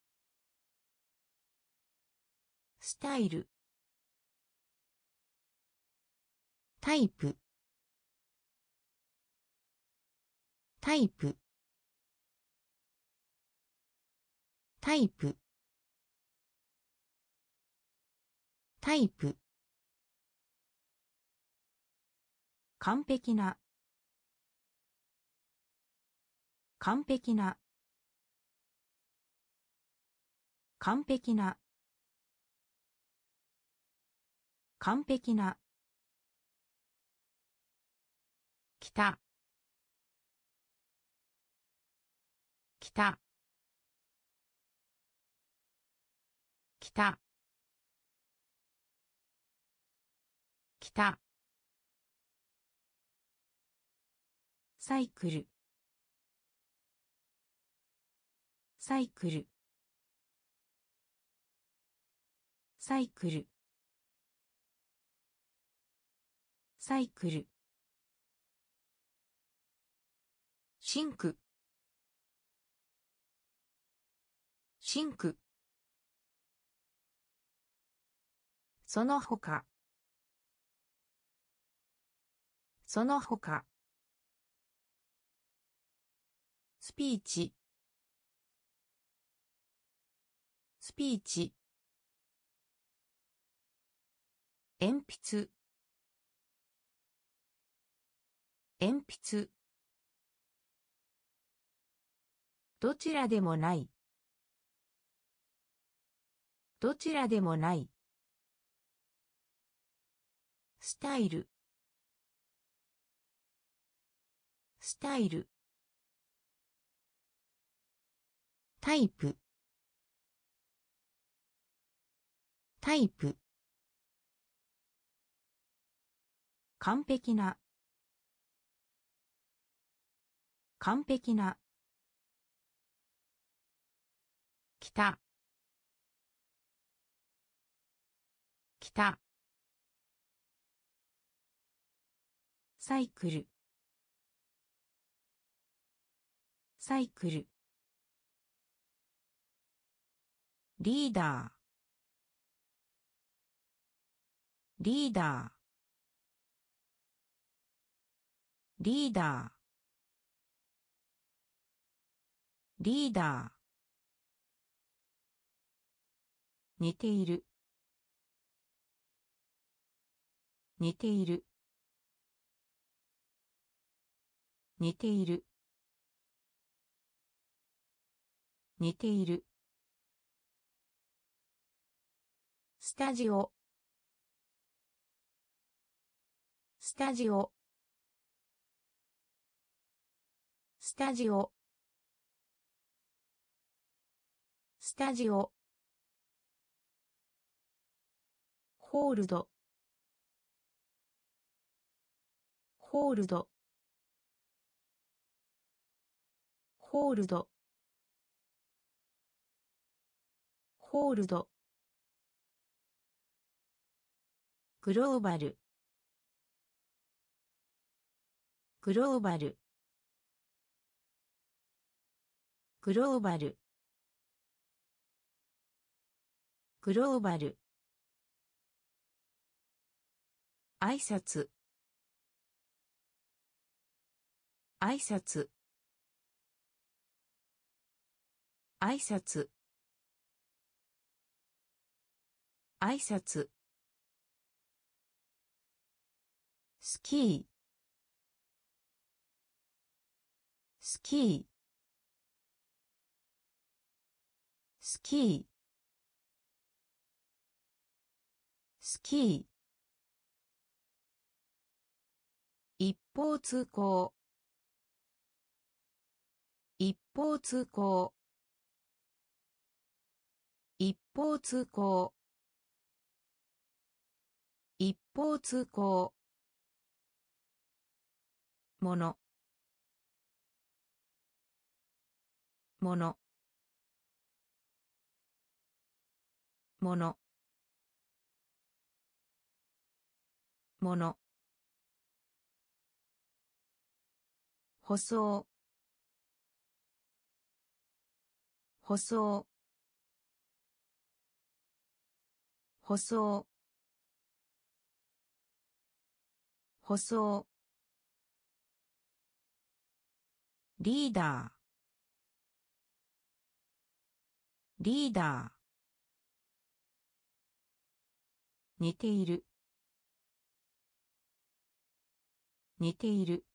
Speaker 1: スタイルタイプタイプタイプタイプ完璧な完璧な完璧な完璧な北北北北サイクルサイクルサイクルサイクルシンクシンクその他その他スピーチスピーチ鉛筆鉛筆どちらでもないどちらでもないスタイルスタイルタイプタイプ完璧な完璧な北北サイクルサイクルリーダーリーダーリーダーリーダー似ている似ている似ている似ているスタジオスタジオスタジオスタジオホールドホールドホールドホールド、グローバル、グローバル、グローバル、グローバル、挨拶、挨拶、挨拶、挨拶、スキー、スキー、スキー、スキー、一方通行、一方通行、一方通行、一方通行、もの、もの、もの、もの、舗装、舗装、舗装、舗装、リーダー、リーダー、似ている、似ている、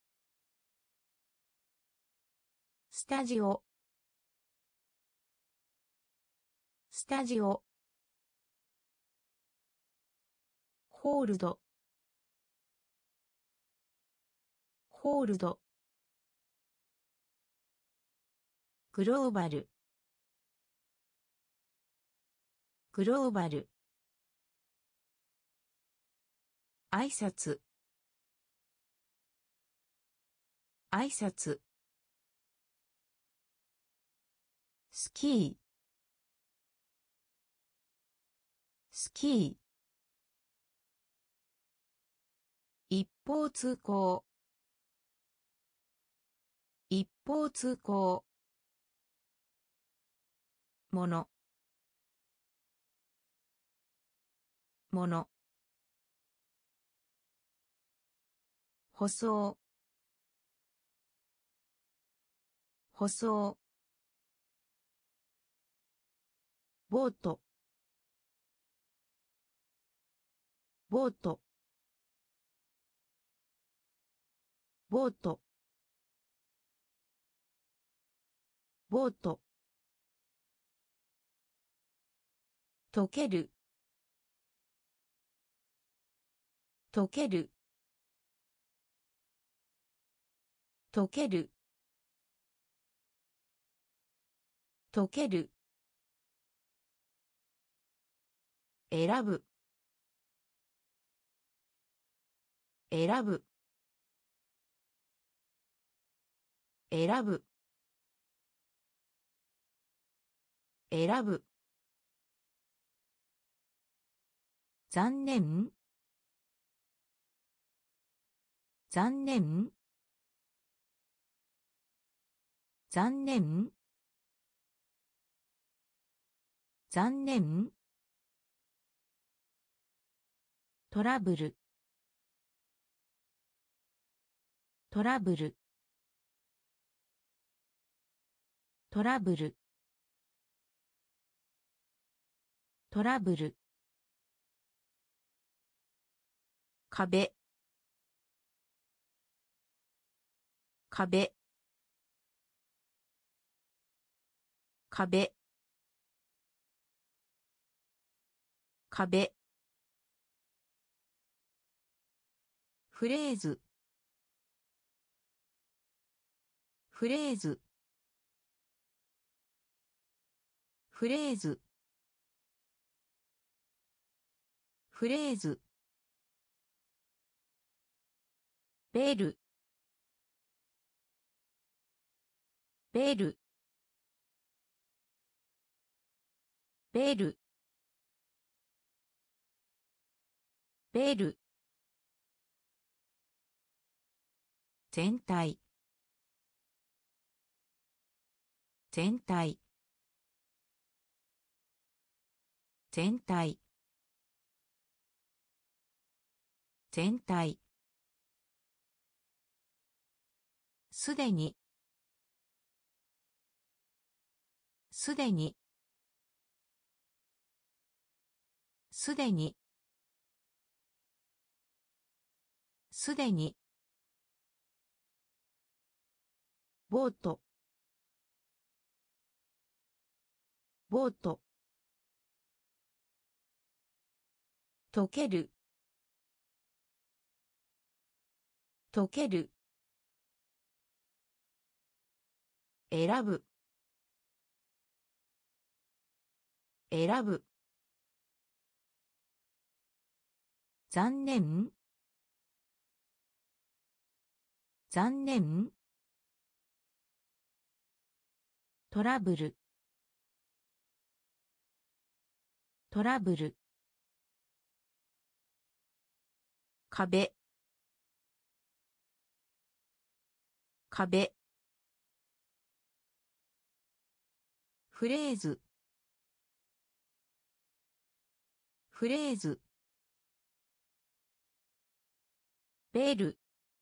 Speaker 1: スタジオ、スタジオ、ホールド、ホールド、グローバル、グローバル、挨拶、挨拶、スキー、スキー、一方通行、一方通行、もの、もの、舗装、舗装、ボート、ボート、ボート、ボート、溶ける、溶ける、溶ける、溶ける、選ぶ、選ぶ、選ぶ、選ぶ、残念、残念、残念、残念、トラブル、トラブル、トラブル、トラブル、壁、壁、壁、壁、フレーズ、フレーズ、フレーズ、フレーズ、ベル、ベル、 ベルベル全体全体全体全体すでにすでにすでにすでにボートボート溶ける溶ける選ぶ選ぶ残念残念トラブルトラブル壁壁フレーズフレーズベル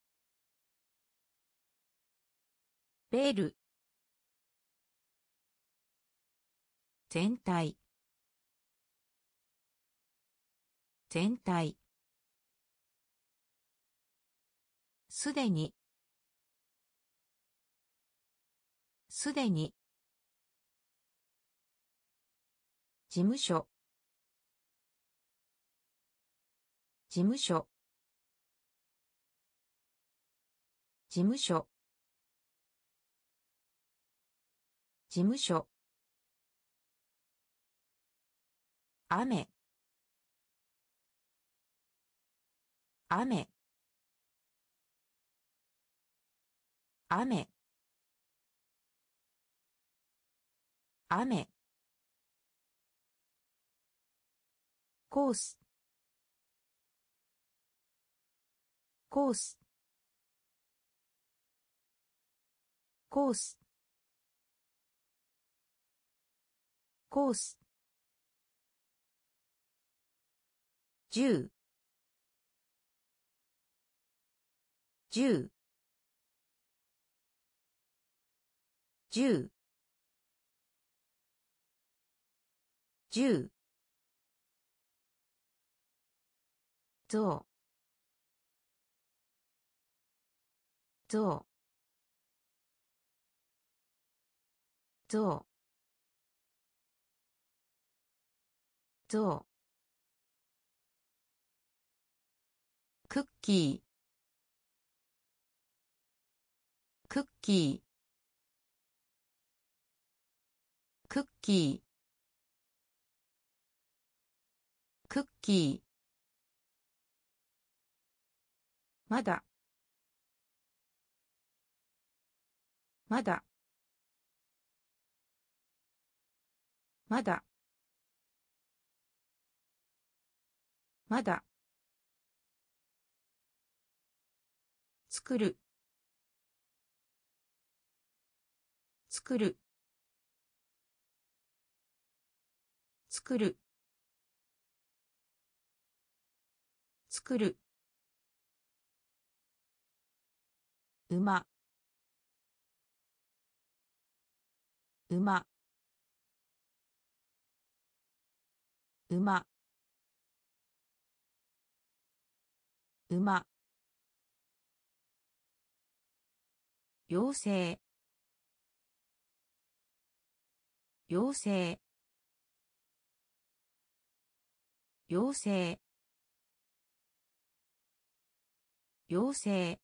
Speaker 1: ベル全体全体すでにすでに事務所事務所事務所事務所雨雨雨雨コースコースコースコース十十十十ぞうぞうぞうぞうクッキークッキークッキークッキーまだまだまだまだ作る作る作る作る馬馬馬馬妖精妖精妖精妖精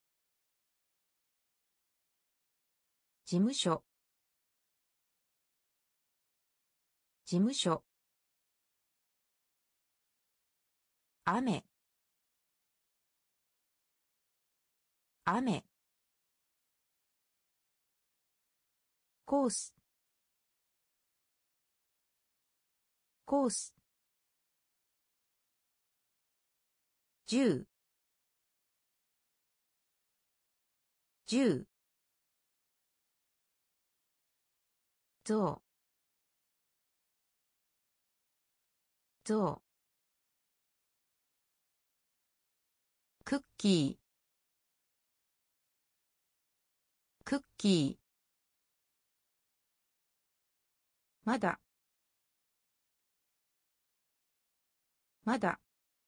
Speaker 1: 事務所事務所雨雨コースコース十十象象クッキークッキーまだまだ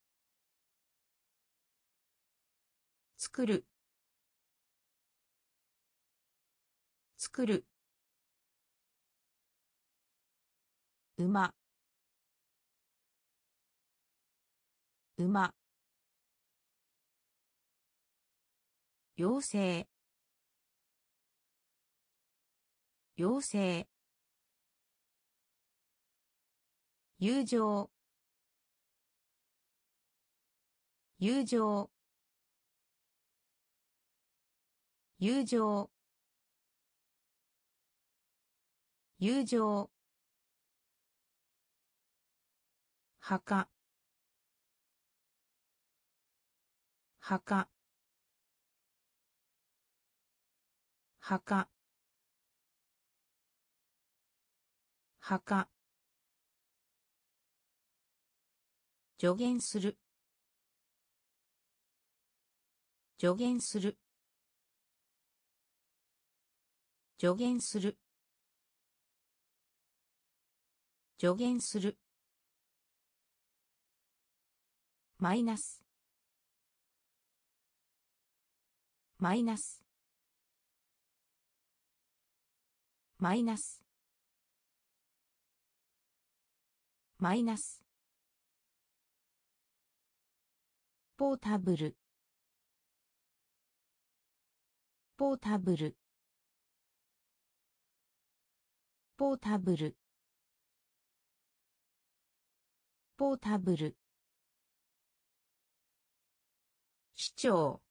Speaker 1: 作る作る馬馬妖精妖精友情友情友情友情墓墓墓墓助言する助言する助言する助言するマイナスマイナスマイナスマイナスポータブルポータブルポータブルポータブル市長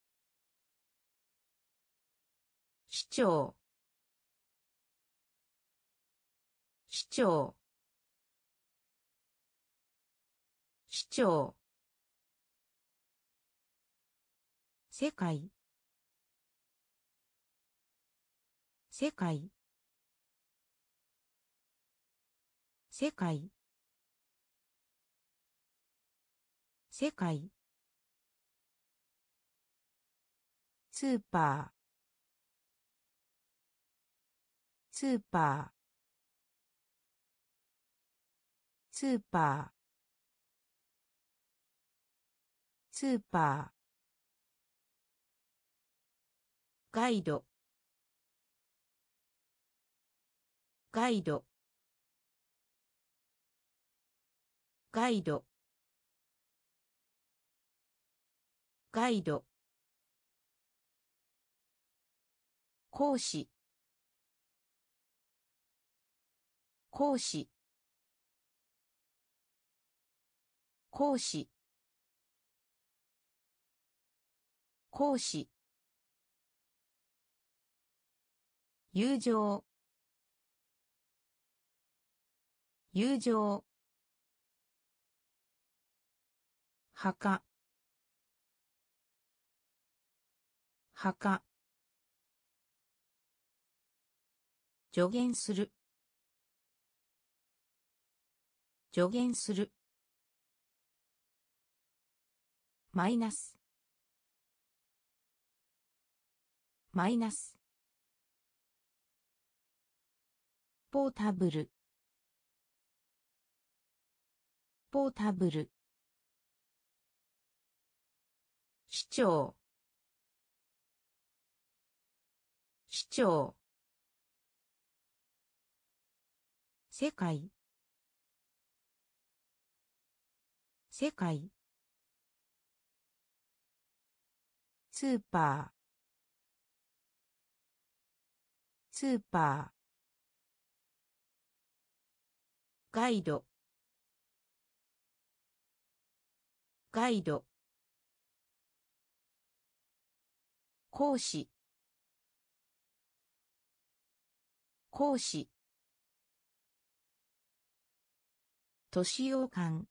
Speaker 1: 市長市長市長世界世界世界世界スーパースーパースーパースーパーガイドガイドガイドガイド講師講師講師講師友情友情墓墓助言する助言するマイナスマイナスポータブルポータブル市長市長世界世界スーパースーパーガイドガイド講師講師都市洋館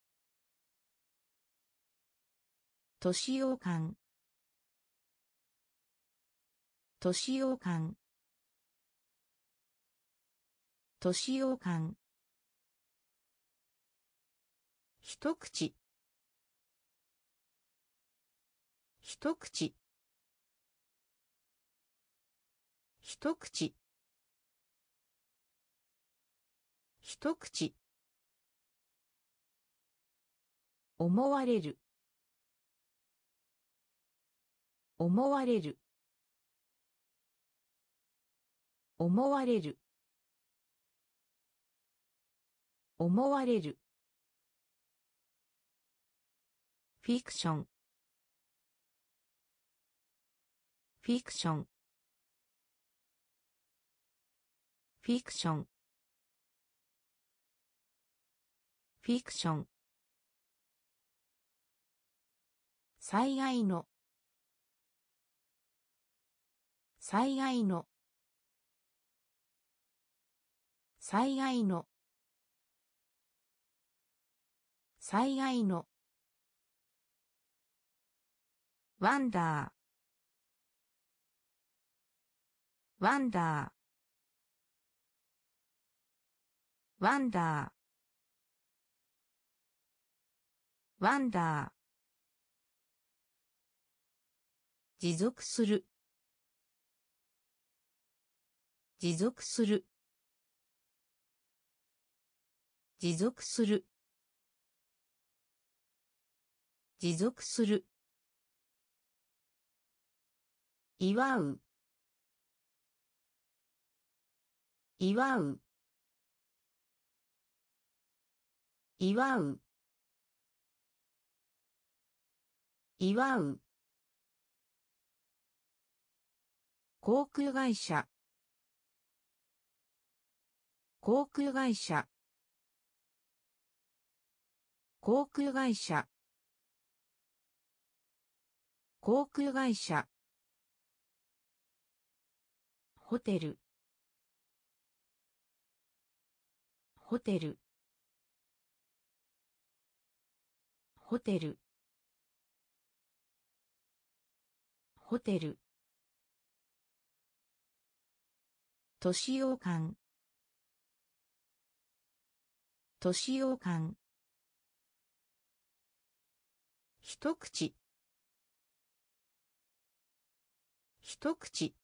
Speaker 1: 都市洋館都市洋館都市洋館一口一口一口一口思われる思われる思われる思われるフィクションフィクションフィクションフィクション災害の災害の災害の災害のワンダーワンダーワンダーワンダー持続する持続する持続する持続する祝う祝う祝う祝う航空会社航空会社航空会社航空会社ホテルホテルホテルホテル都市洋館都市洋館一口一口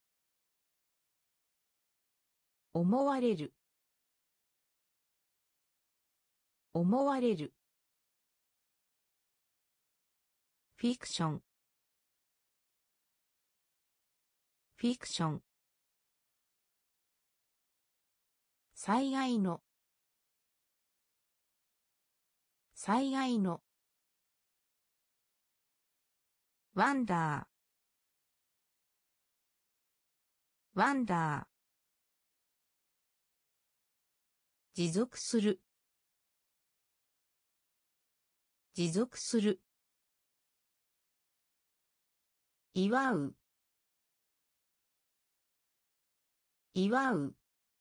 Speaker 1: 思われる思われるフィクションフィクション災害の災害のワンダーワンダー持続する持続する祝う祝う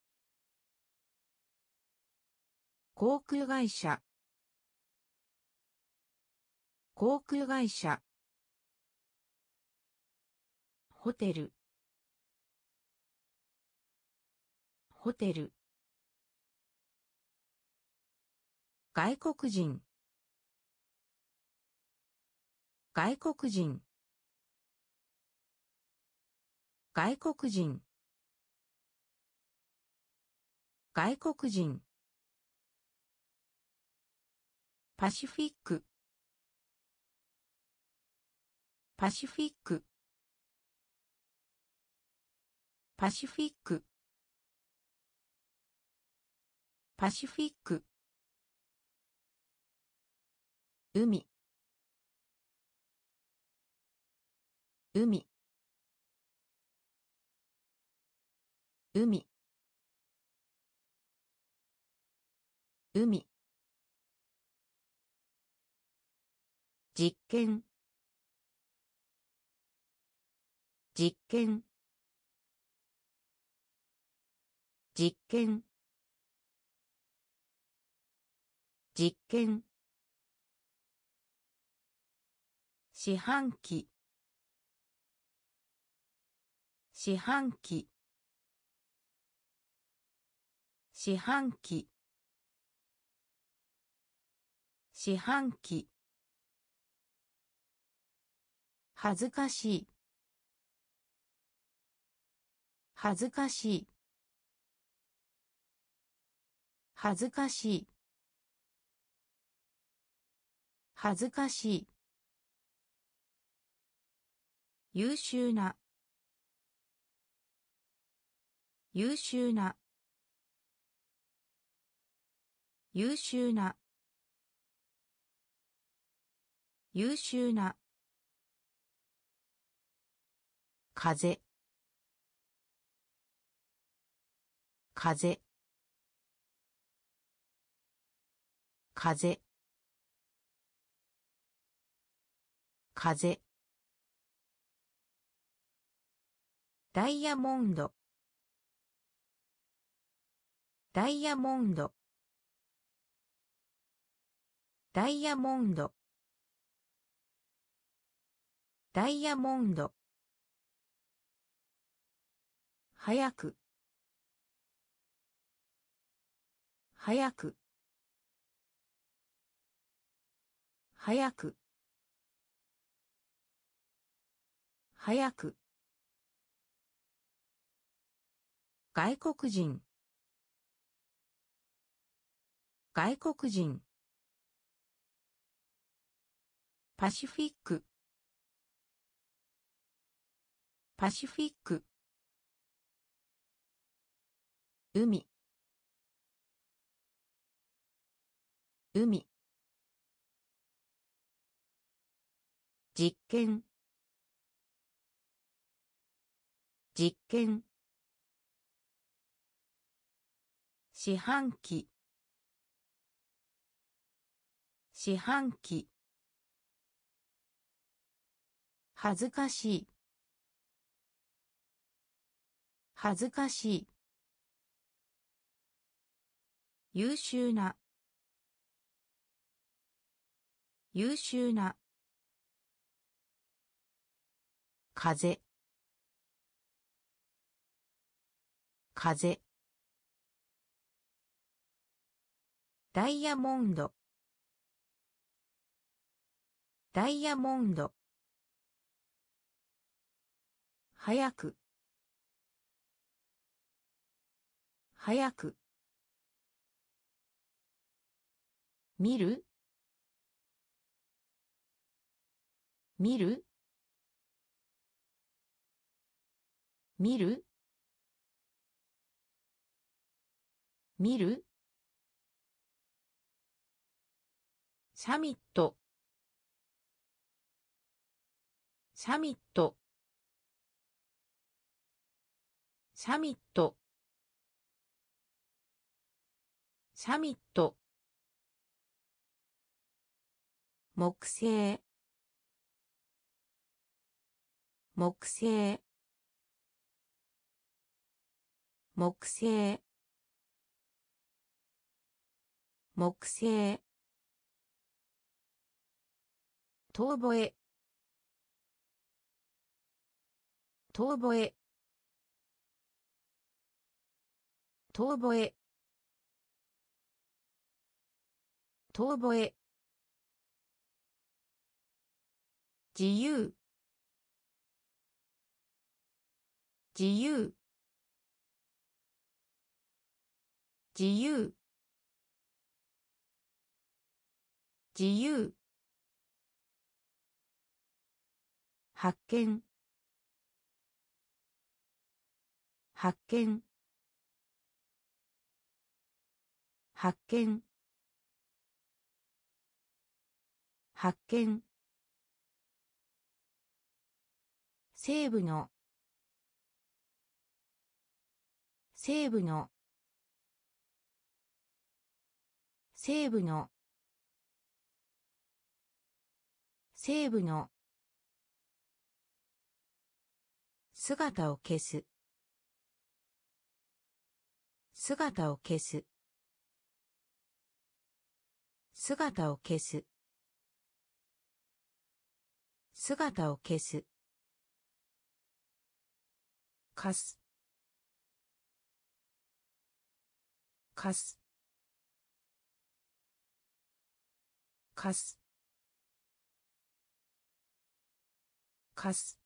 Speaker 1: 航空会社航空会社ホテルホテル外国人外国人外国人外国人パシフィックパシフィックパシフィックパシフィック海海海海実験実験実験実験、
Speaker 2: 四半期、四半期、四半期、四半期、恥ずかしい、恥ずかしい、恥ずかしい、恥ずかしい、優秀な、優秀な、優秀な、優秀な、風、風、風、風、ダイヤモンド、ダイヤモンド、ダイヤモンド、ダイヤモンド、早く、早く、早く、早く、外国人、外国人、パシフィック、パシフィック、
Speaker 1: 海、海、実験、実験、
Speaker 2: 四半期、四半期、恥ずかしい、恥ずかしい、優秀な、優秀な、風、風、ダイヤモンド、ダイヤモンド、早く、早く、見る、見る、見る、見る、サミット、サミット、サミット、サミット、木星、木星、木星、木星、遠吠え、遠吠え、遠吠え、遠吠え、自由、自由、自由、自由、発見、発見、発見、発見、西部の、西部の、西部の、西部の、姿を消す、姿を消す、 姿を消す姿を消すかすかすかすかす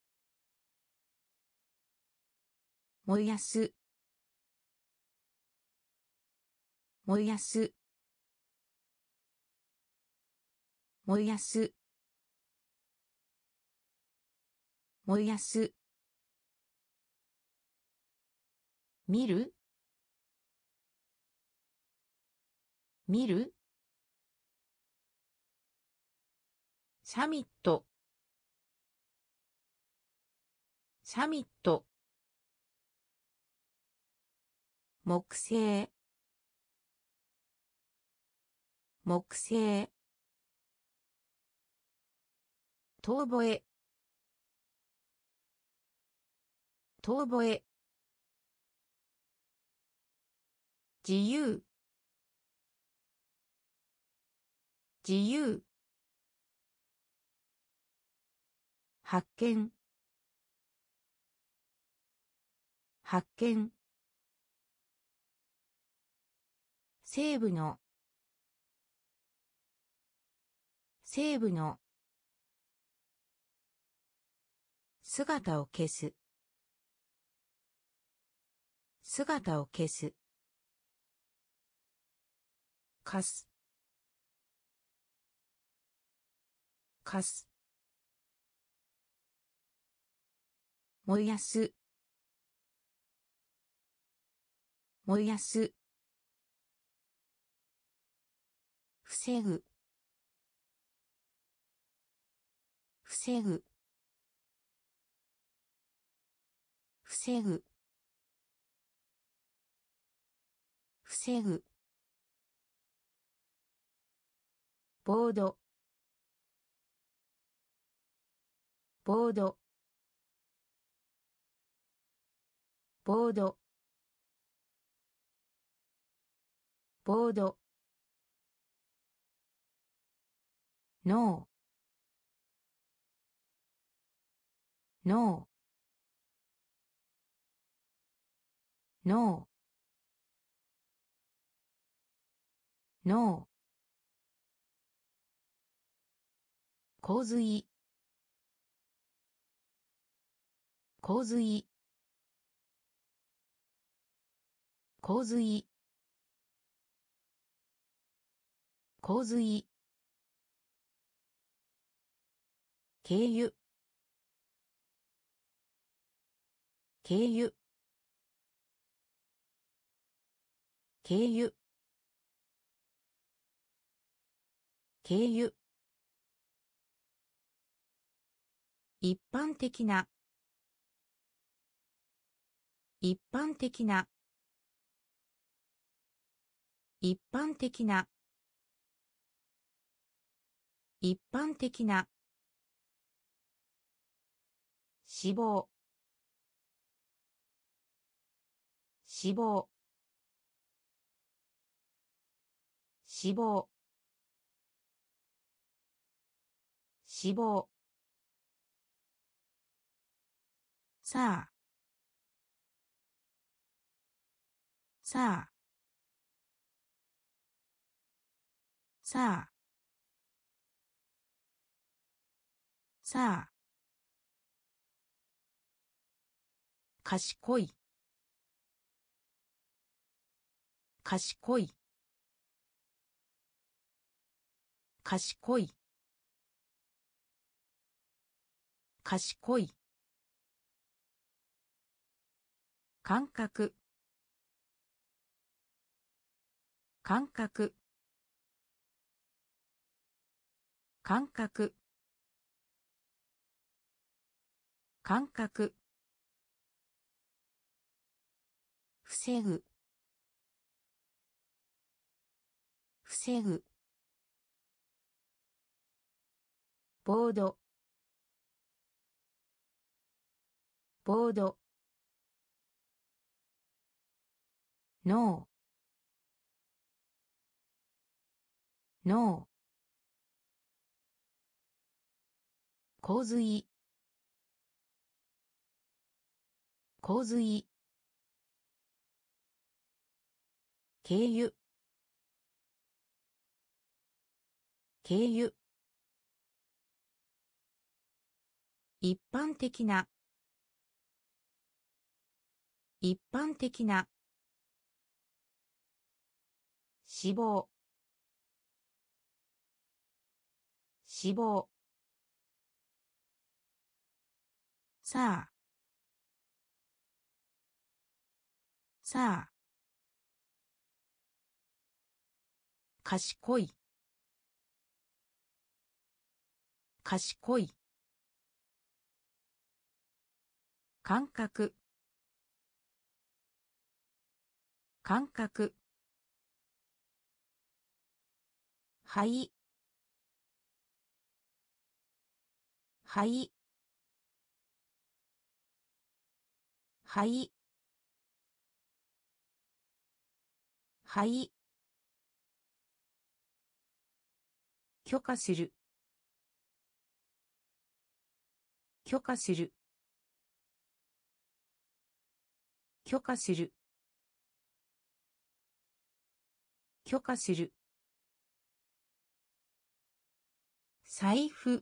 Speaker 2: 燃やす燃やす燃やす燃やす見る見るサミットサミット木星木星遠吠え遠吠え自由自由発見発見西部の西部の姿を消す姿を消すかすかす燃やす燃やす防ぐ防ぐ防ぐ防ぐボードボードボードボードノーノーノーノー洪水洪水洪水洪水経由経由経由経由一般的な一般的な一般的な一般的な死亡死亡死亡死亡さあさあさあさあ賢い賢い賢い賢い感覚感覚感覚感覚防ぐ防ぐボードボードノ脳洪水洪水経由経由一般的な一般的な死亡死亡さあさあ賢い賢い感覚感覚はいはいはいはい許可する許可する許可する許可する財布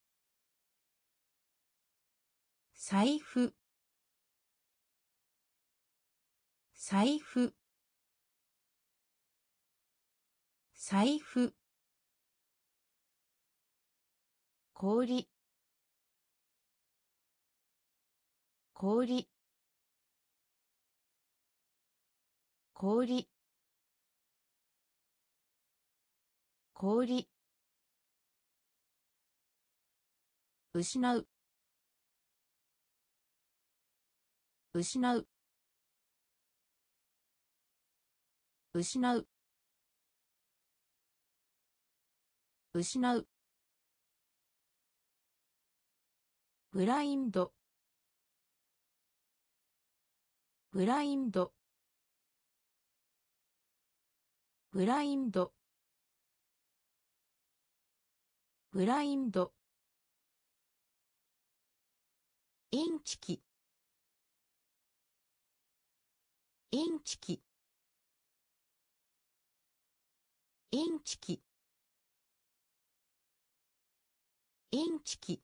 Speaker 2: 財布財布財布氷氷氷氷失う失う失う失うブラインドブラインドブラインドブラインドインチキインチキインチキインチキ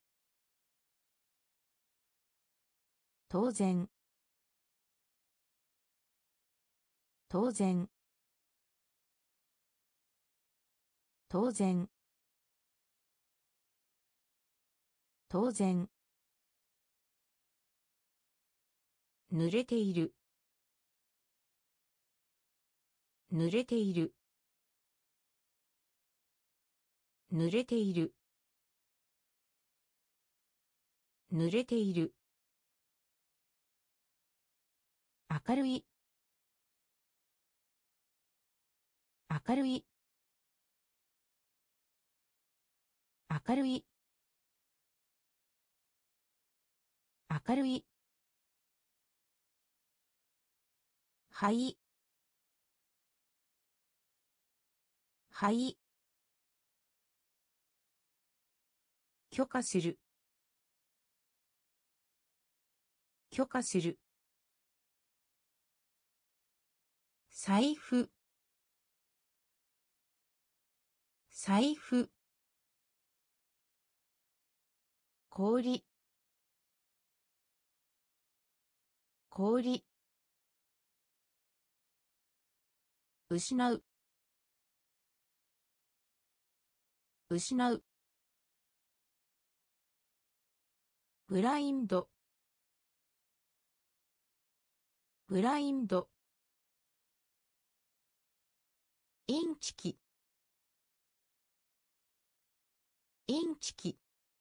Speaker 2: 当然当然当然当然濡れている濡れている濡れている濡れている明るい明るい明るい明るいはいはい許可する許可する財布財布氷氷失う失うブラインドブラインドインチキインチキ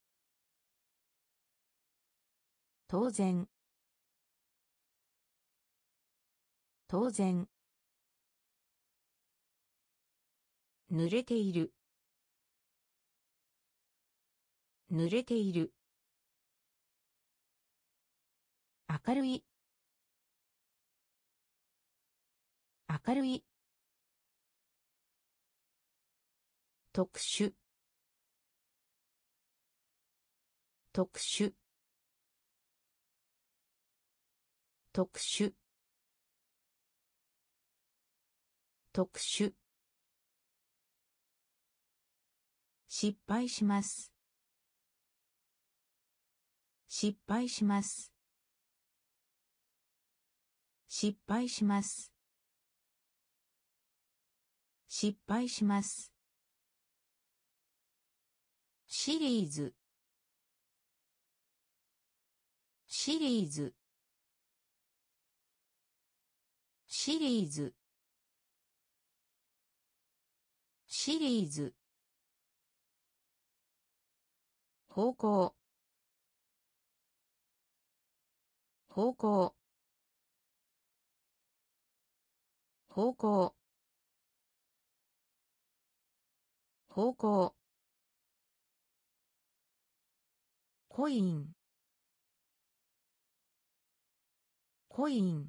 Speaker 2: 当然当然濡れている濡れている明るい明るい特殊特殊特殊特殊失敗します失敗します失敗します失敗しますシリーズシリーズシリーズシリーズ方向方向方向方向コインコイン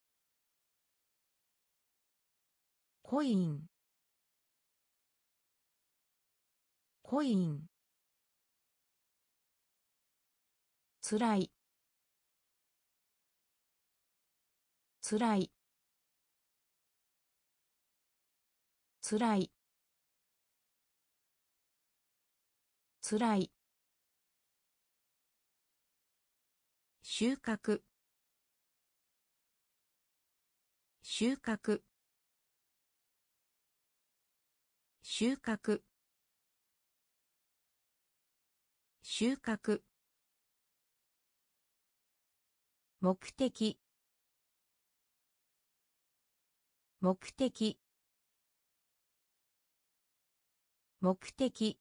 Speaker 2: コインコインつらいつらいつらいつらい収穫収穫収穫収穫目的目的目的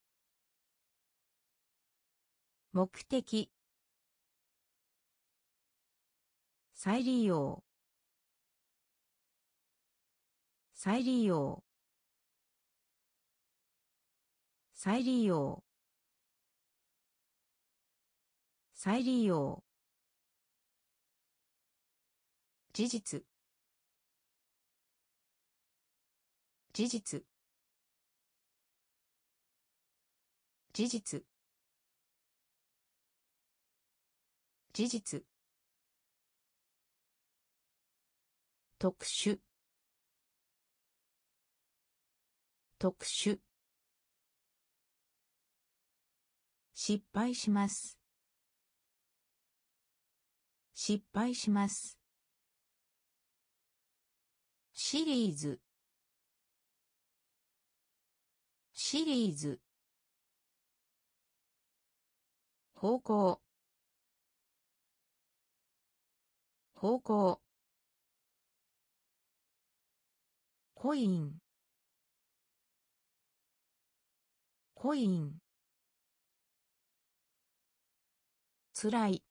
Speaker 2: 目的再利用再利用再利用再利用事実事実事実事実特殊特殊失敗します失敗しますシリーズシリーズ方向方向コインコインつらい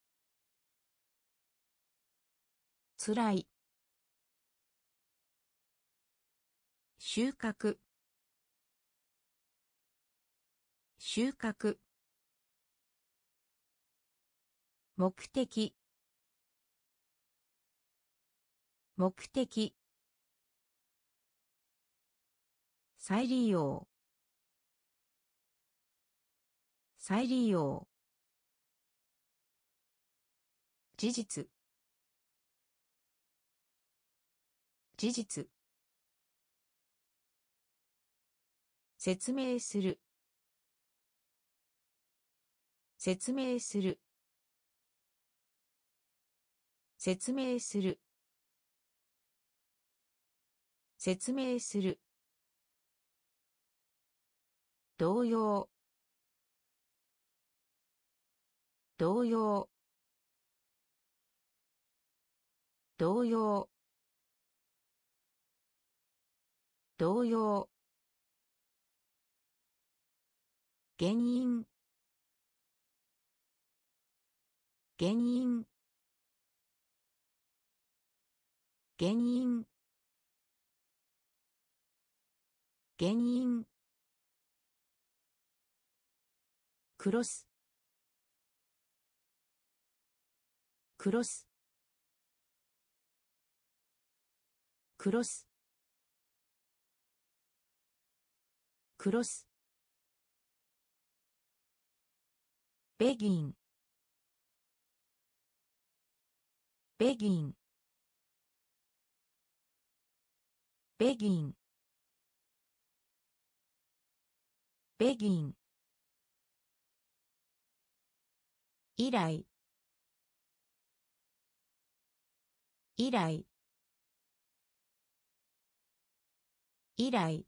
Speaker 2: つらい収穫収穫目的目的再利用再利用事実事実説明する説明する説明する説明する同様同様同様同様原因原因原因原因クロスクロスクロスクロス
Speaker 1: ベギンベギンベギンベギン以来以来以来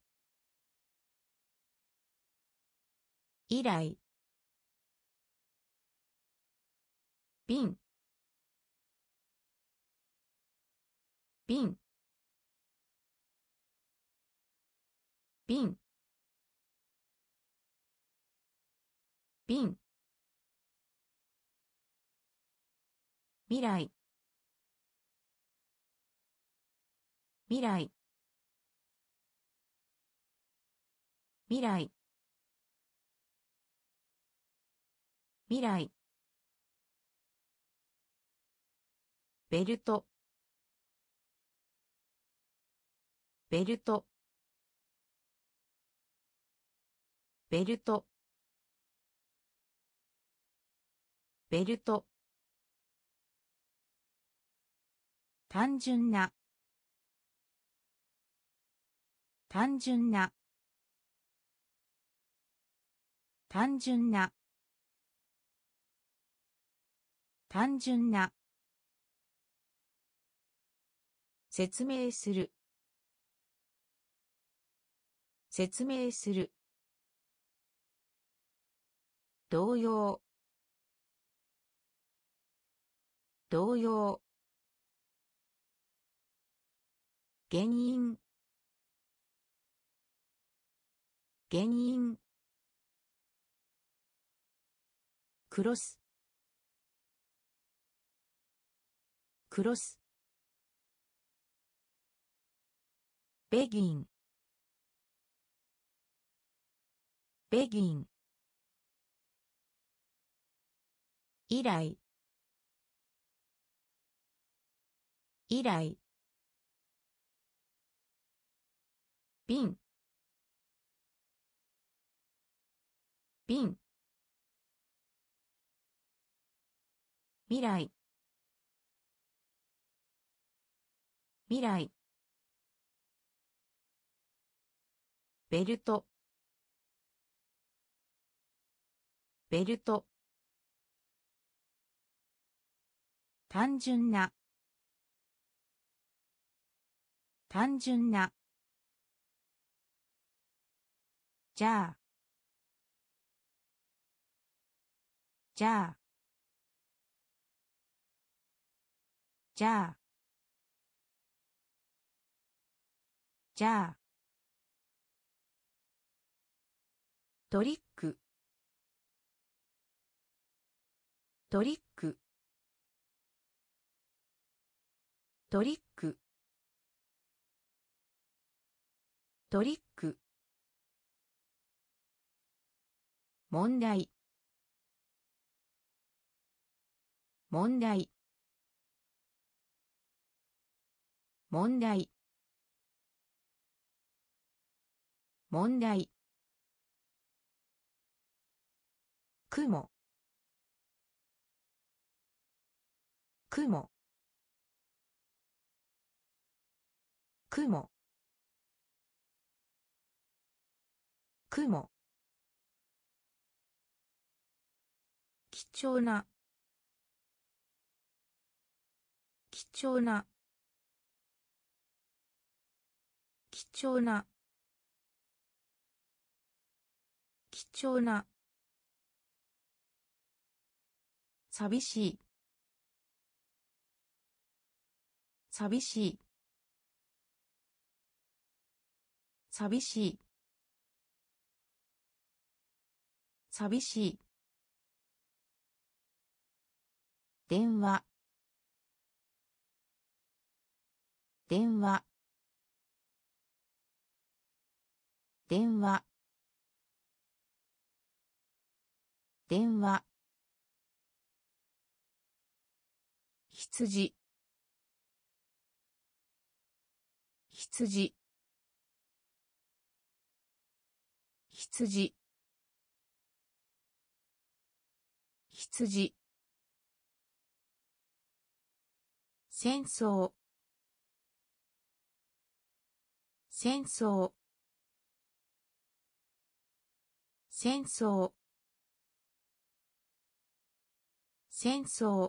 Speaker 1: 以来瓶瓶瓶瓶未来未来未来未来ベルトベルトベルトベルト単純な単純な単純な単純な説明する説明する同様同様原因原因クロスクロスベギンベギン以来以来瓶瓶未来未来ベルトベルト単純な単純なじゃあじゃあじゃあじゃあトリックトリックトリックトリック問題問題問題問題雲雲雲雲貴重な貴重な貴重な貴重な寂しい寂しい寂しい寂しい電話電話電話電話羊羊
Speaker 2: 羊羊戦争戦争戦争戦争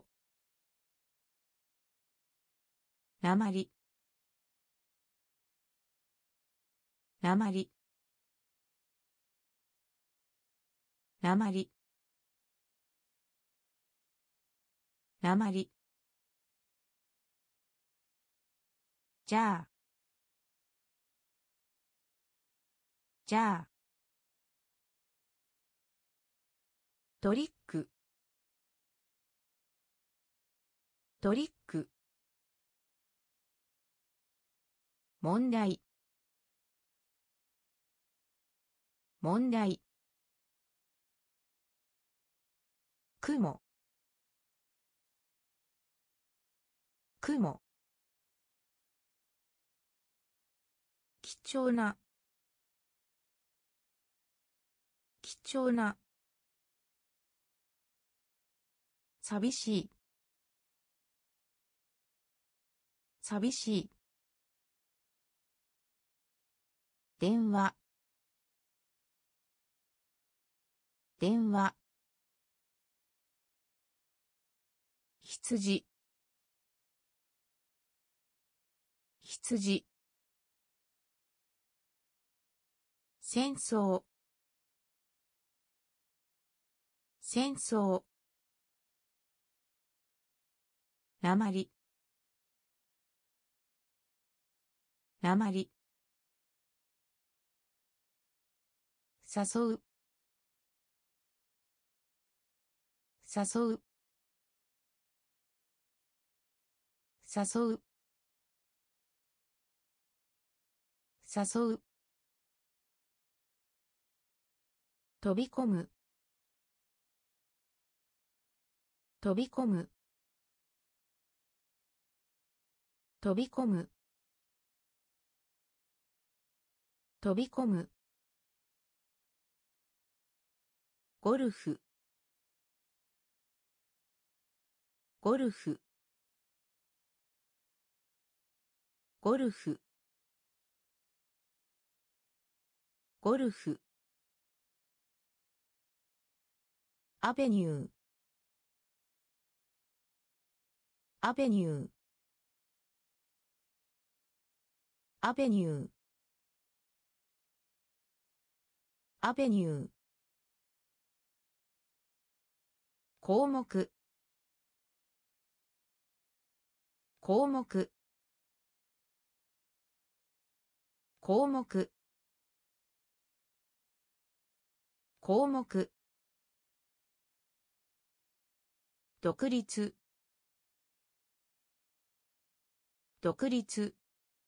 Speaker 2: なまりなまりなまりなまりじゃあじゃあトリックトリック問題問題雲雲貴重な貴重な寂しい寂しい電話電話羊羊戦争戦争なまりなまり誘う誘う誘う誘う飛び込む飛び込む飛び込む飛び込むゴルフゴルフゴルフゴルフアベニューアベニューアベニューアベニュー項目項目項目項目独立独立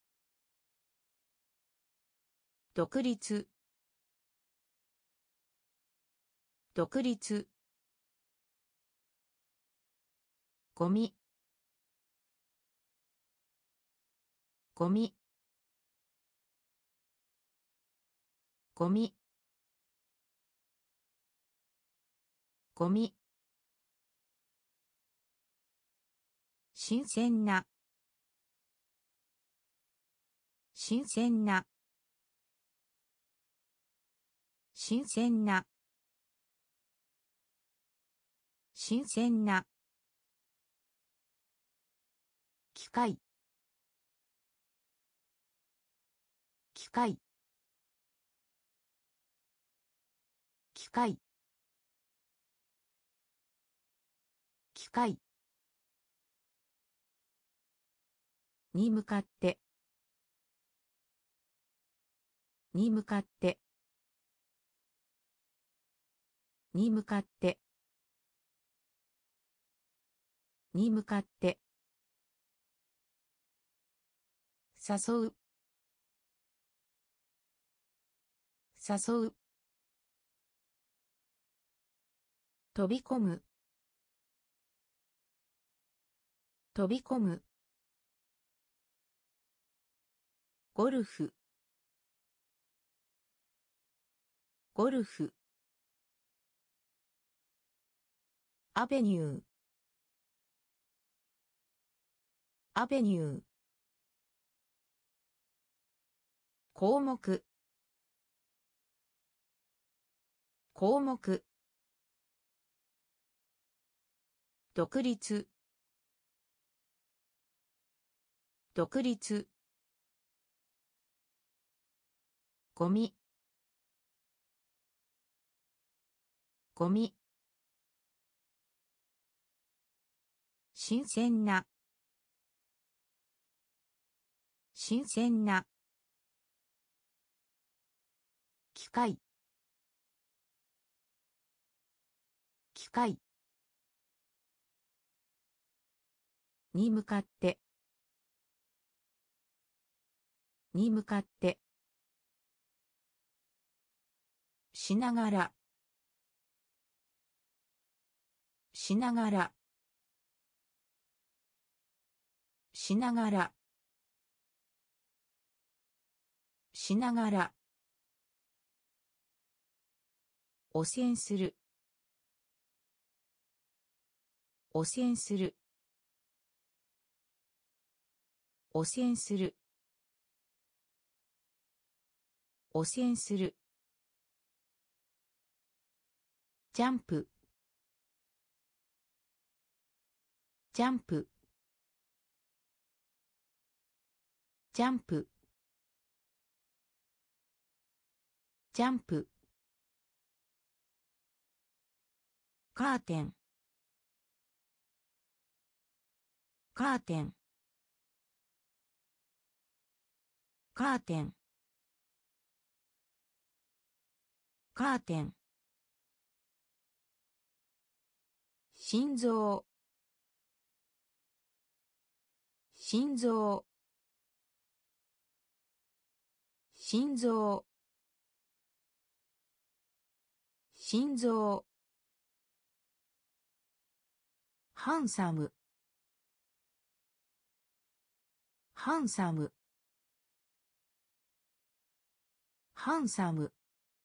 Speaker 2: 独立独立ゴミゴミゴミゴミ新鮮な新鮮な新鮮な新鮮な機械機械機械機械に向かってに向かってに向かってに向かって誘う誘う飛び込む飛び込むゴルフゴルフアベニューアベニュー項目項目独立独立ゴミゴミ新鮮な新鮮な機械機械に向かってに向かってしながらしながらしながらしながら汚染する汚染する汚染する汚染するジャンプジャンプジャンプジャンプカーテンカーテンカーテンカーテン心臓心臓心臓心臓ハンサムハンサムハンサム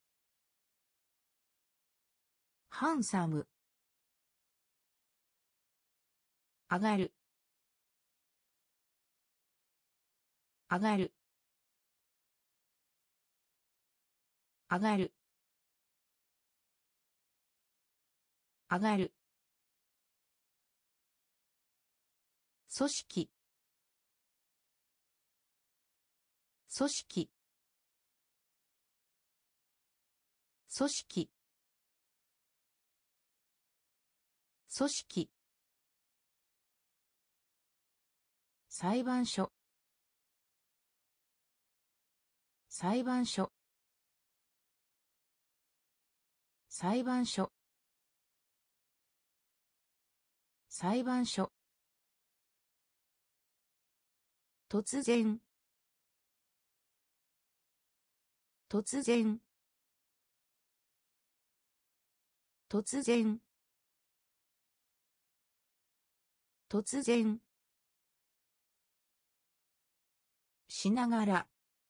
Speaker 2: ハンサム上がる上がる上がる上がる組織組織組織組織裁判所裁判所裁判所裁判所突然突然突然突然しながら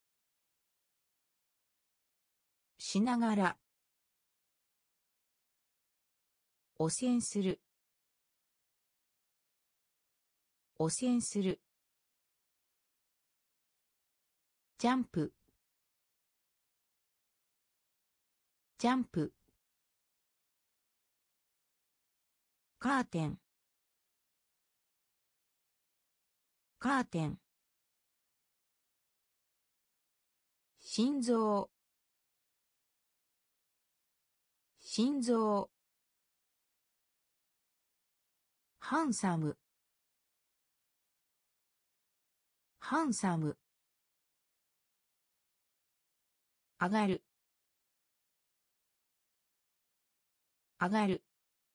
Speaker 2: しながら汚染する汚染するジャンプジャンプカーテンカーテン心臓心臓ハンサムハンサム上がる上がる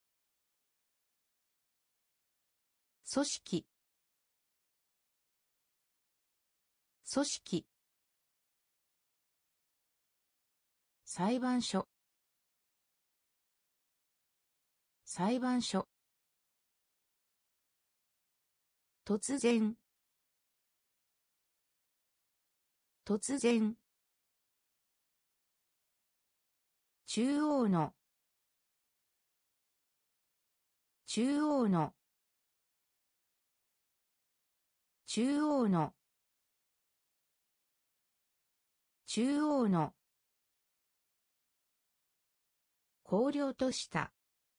Speaker 2: 組織組織裁判所裁判所突然突然中央の中央の中央の中央の荒涼とした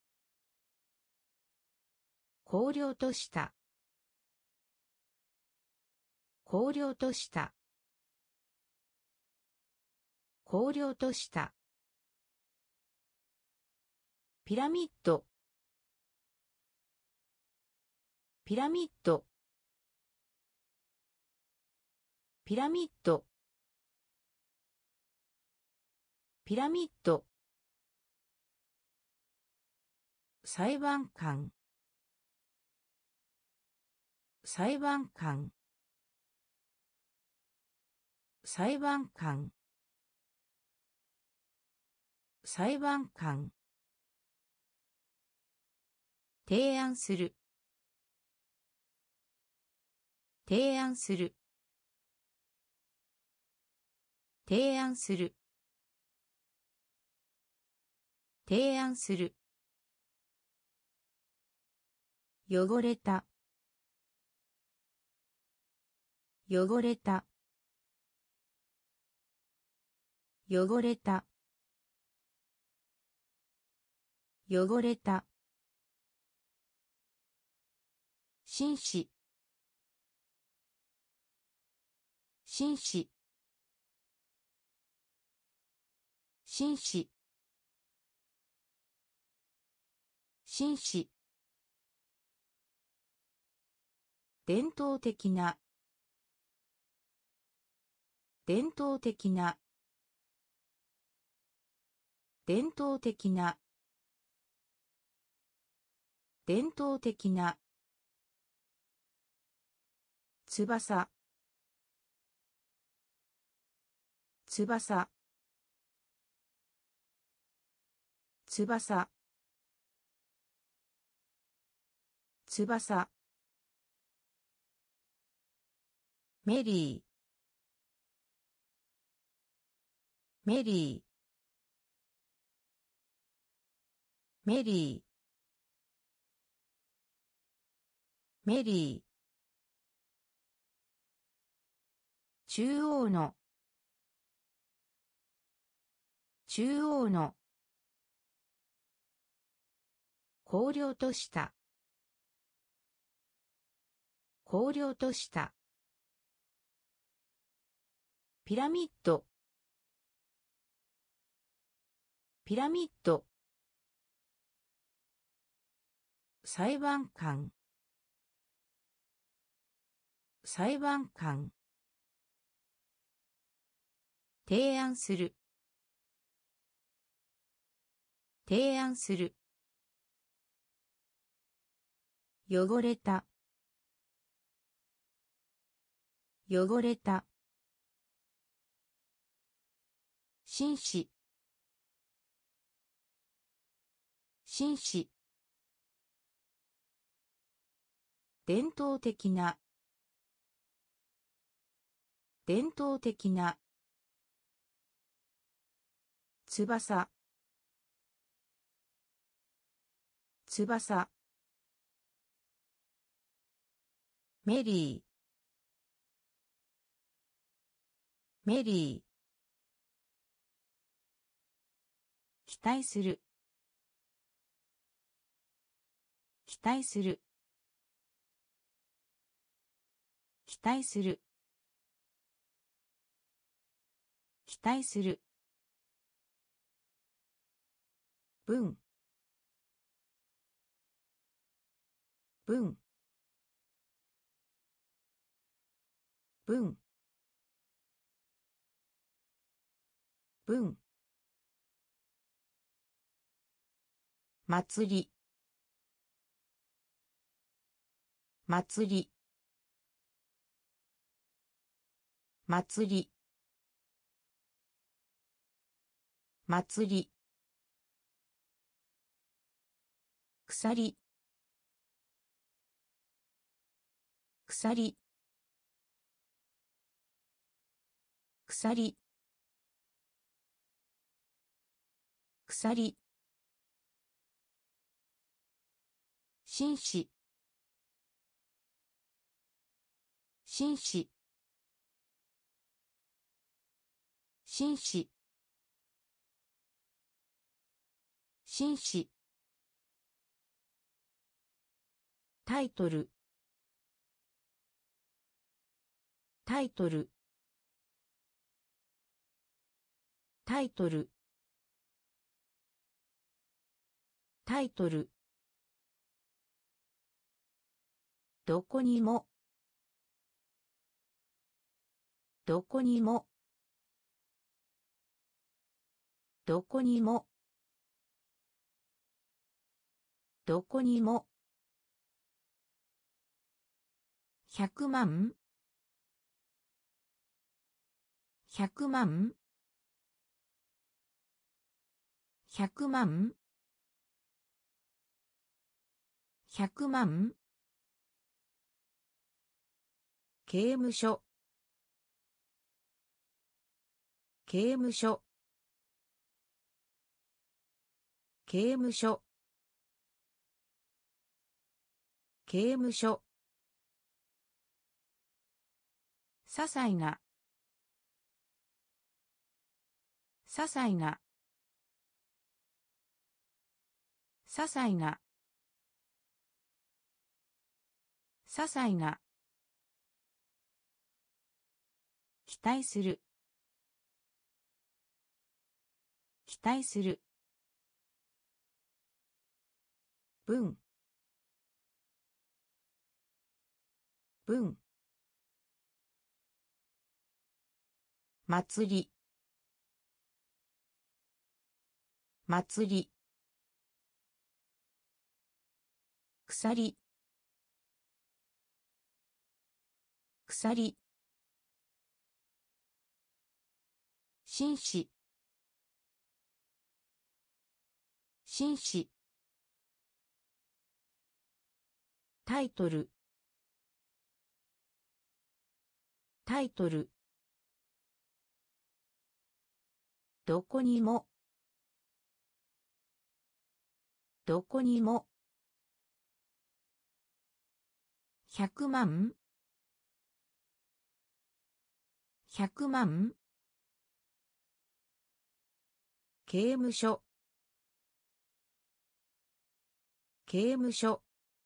Speaker 2: 荒涼とした荒涼とした荒涼としたピラミッドピラミッドピラミッドピラミッド裁判官裁判官裁判官裁判官提案する提案する提案する提案する汚れた汚れた汚れた汚れた紳士紳士紳士紳士伝統的な伝統的な伝統的な伝統的な翼翼翼翼メリーメリーメリーメリー中央の中央の荒涼とした荒涼としたピラミッドピラミッド裁判官裁判官提案する提案する汚れた汚れた紳士紳士伝統的な伝統的な翼翼メリーメリー期待する期待する期待する期待する文文文文祭り祭り祭り祭り鎖鎖鎖鎖
Speaker 1: 紳士紳士紳士紳士
Speaker 2: タイトルタイトルタイトルタイトルどこにもどこにもどこにもどこにもひゃくまんひゃくまんひゃくまんひゃくまん刑務所刑務所刑務所刑務所
Speaker 1: 些細な些細な些細な些細な期待する期待する
Speaker 2: 文文祭り祭り鎖鎖
Speaker 1: 紳士紳士
Speaker 2: タイトルタイトルどこにもどこにもひゃくまんひゃくまん刑務所刑務所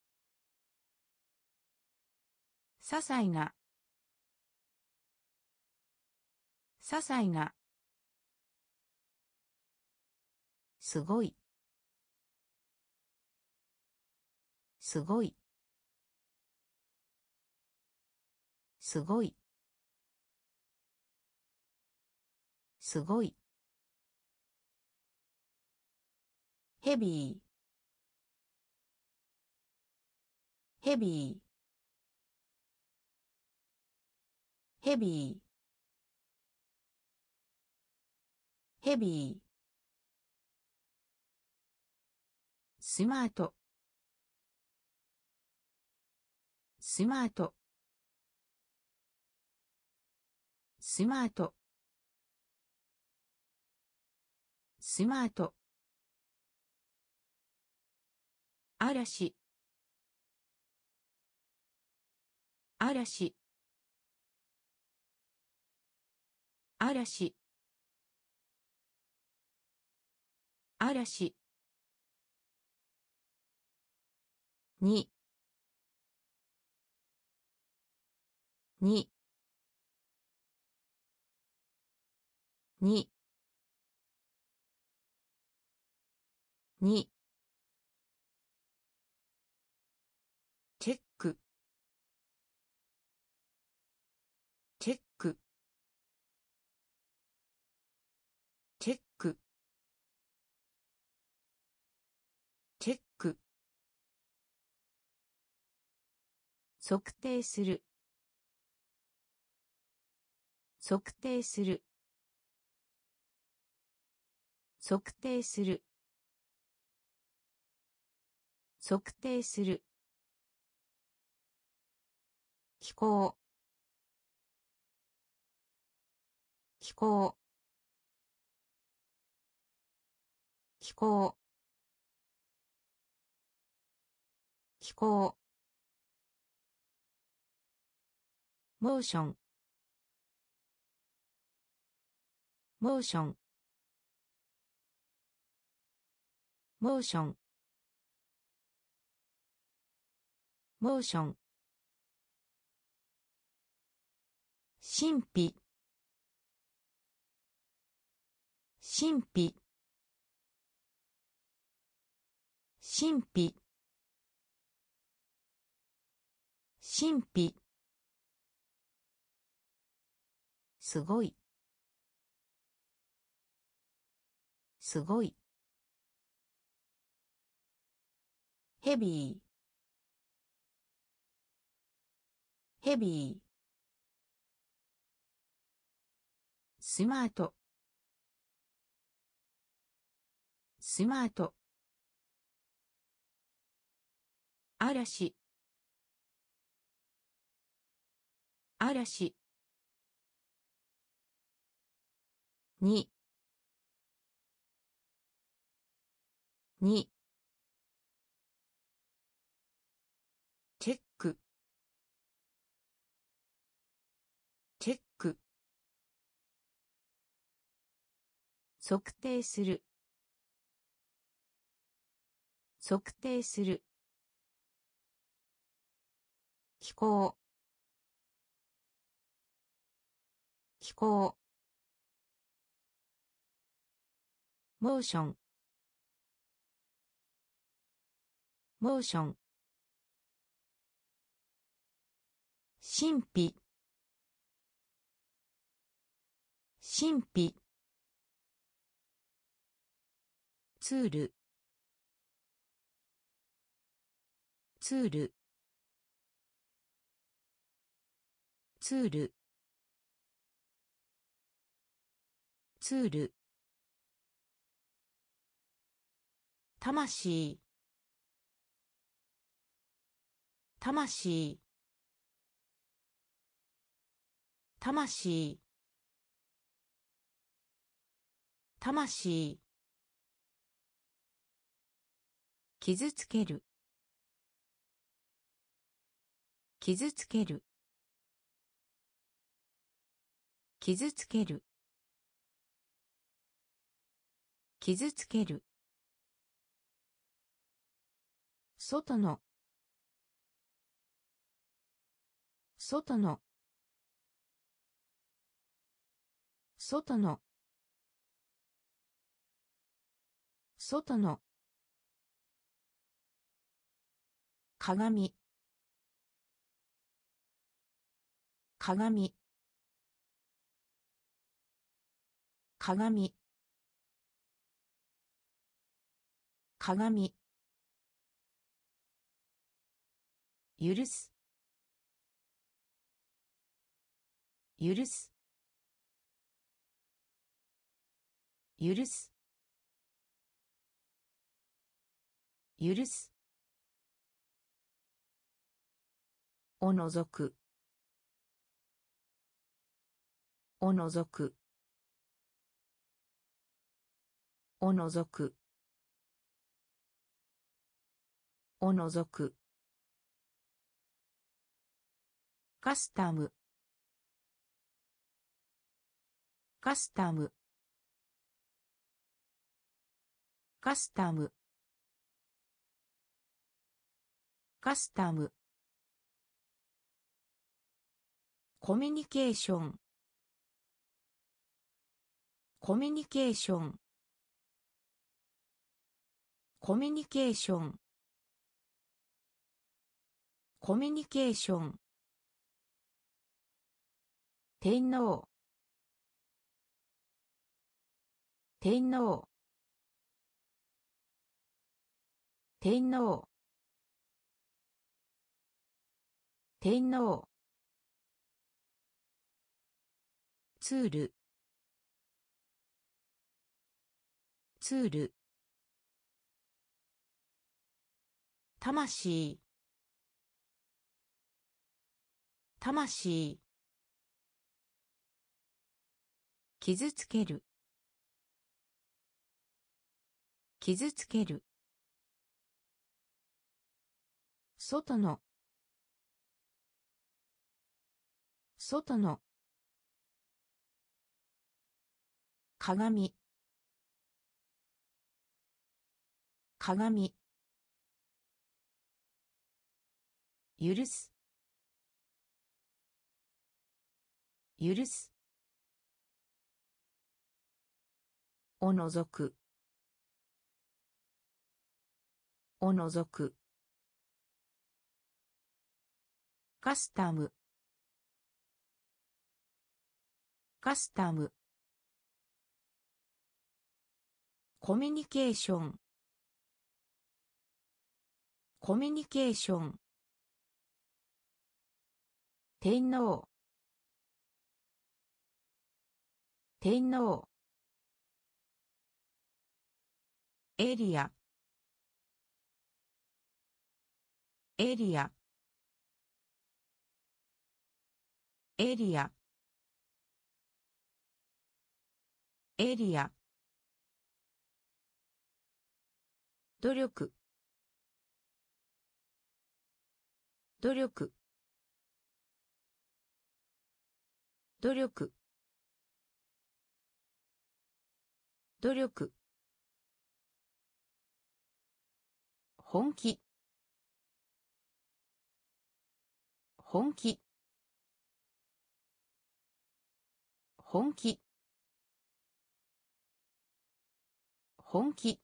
Speaker 1: 些細な些細な
Speaker 2: すごいすごいすごいすごいヘビーヘビーヘビーヘビー
Speaker 1: スマートスマートスマートスマート嵐嵐嵐嵐にににに
Speaker 2: チェックチェックチェックチェック
Speaker 1: 測定する測定する測定する測定する気候気候気気候気候モーションモーションモーションモーション神秘神秘神秘神秘すごいすごいヘビーヘビースマートスマート嵐嵐にに
Speaker 2: チェックチェック
Speaker 1: 測定する測定する気候気候モーションモーション神秘神秘ツールツールツールツール魂魂魂魂傷つける傷つける傷つける傷つける外の外の外の外の鏡鏡鏡鏡許す許す許す許すおのぞくおのぞくおのぞくおのぞくカスタムカスタムカスタムカスタムコミュニケーションコミュニケーションコミュニケーションコミュニケーション天皇天皇天皇天皇ツールツール魂魂傷つける傷つける。外の。外の。鏡。鏡。許す。許す。おのぞく。おのぞく。カスタム。カスタム。コミュニケーション。コミュニケーション。天皇。天皇。エリア。エリア。エリア。エリア。努力。努力。努力。努力。本気。本気。本気。本気。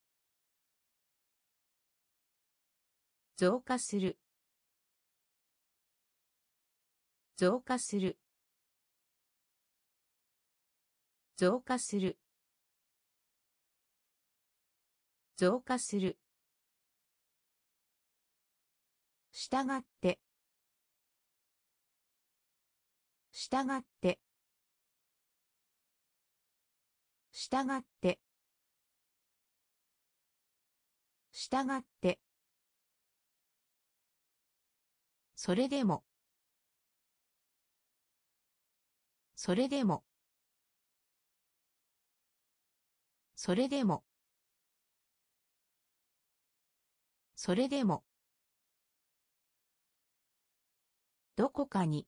Speaker 1: 増加する。増加する。増加する。増加する。したがって。したがって。したがって。したがって。それでも。それでも。それでも。それでも。どこかに。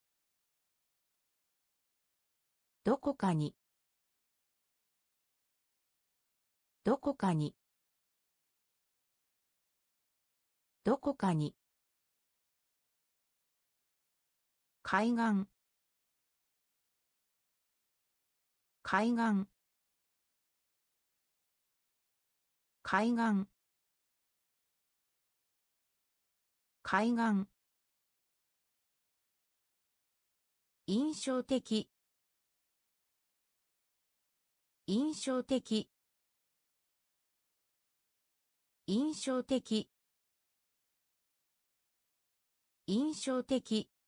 Speaker 1: どこかに。どこかに。どこかに。海岸。海岸。海岸。海岸。印象的。印象的。印象的。印象的。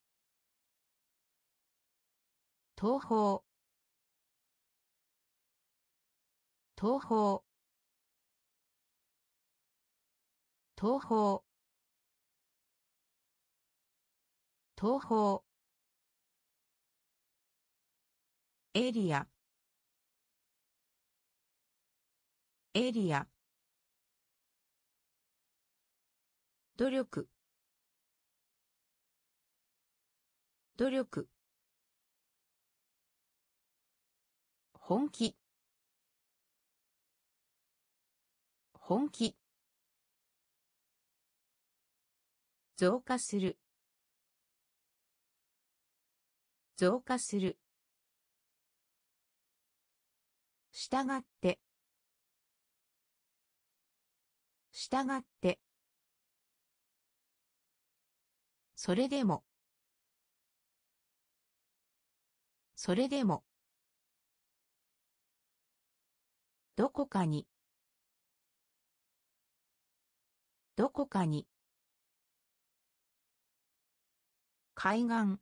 Speaker 1: 東方。東方。東方。東方。エリア。エリア。努力。努力。本気。本気。増加する。増加する。したがって。したがって。それでも。それでも。どこかに。どこかに。海岸。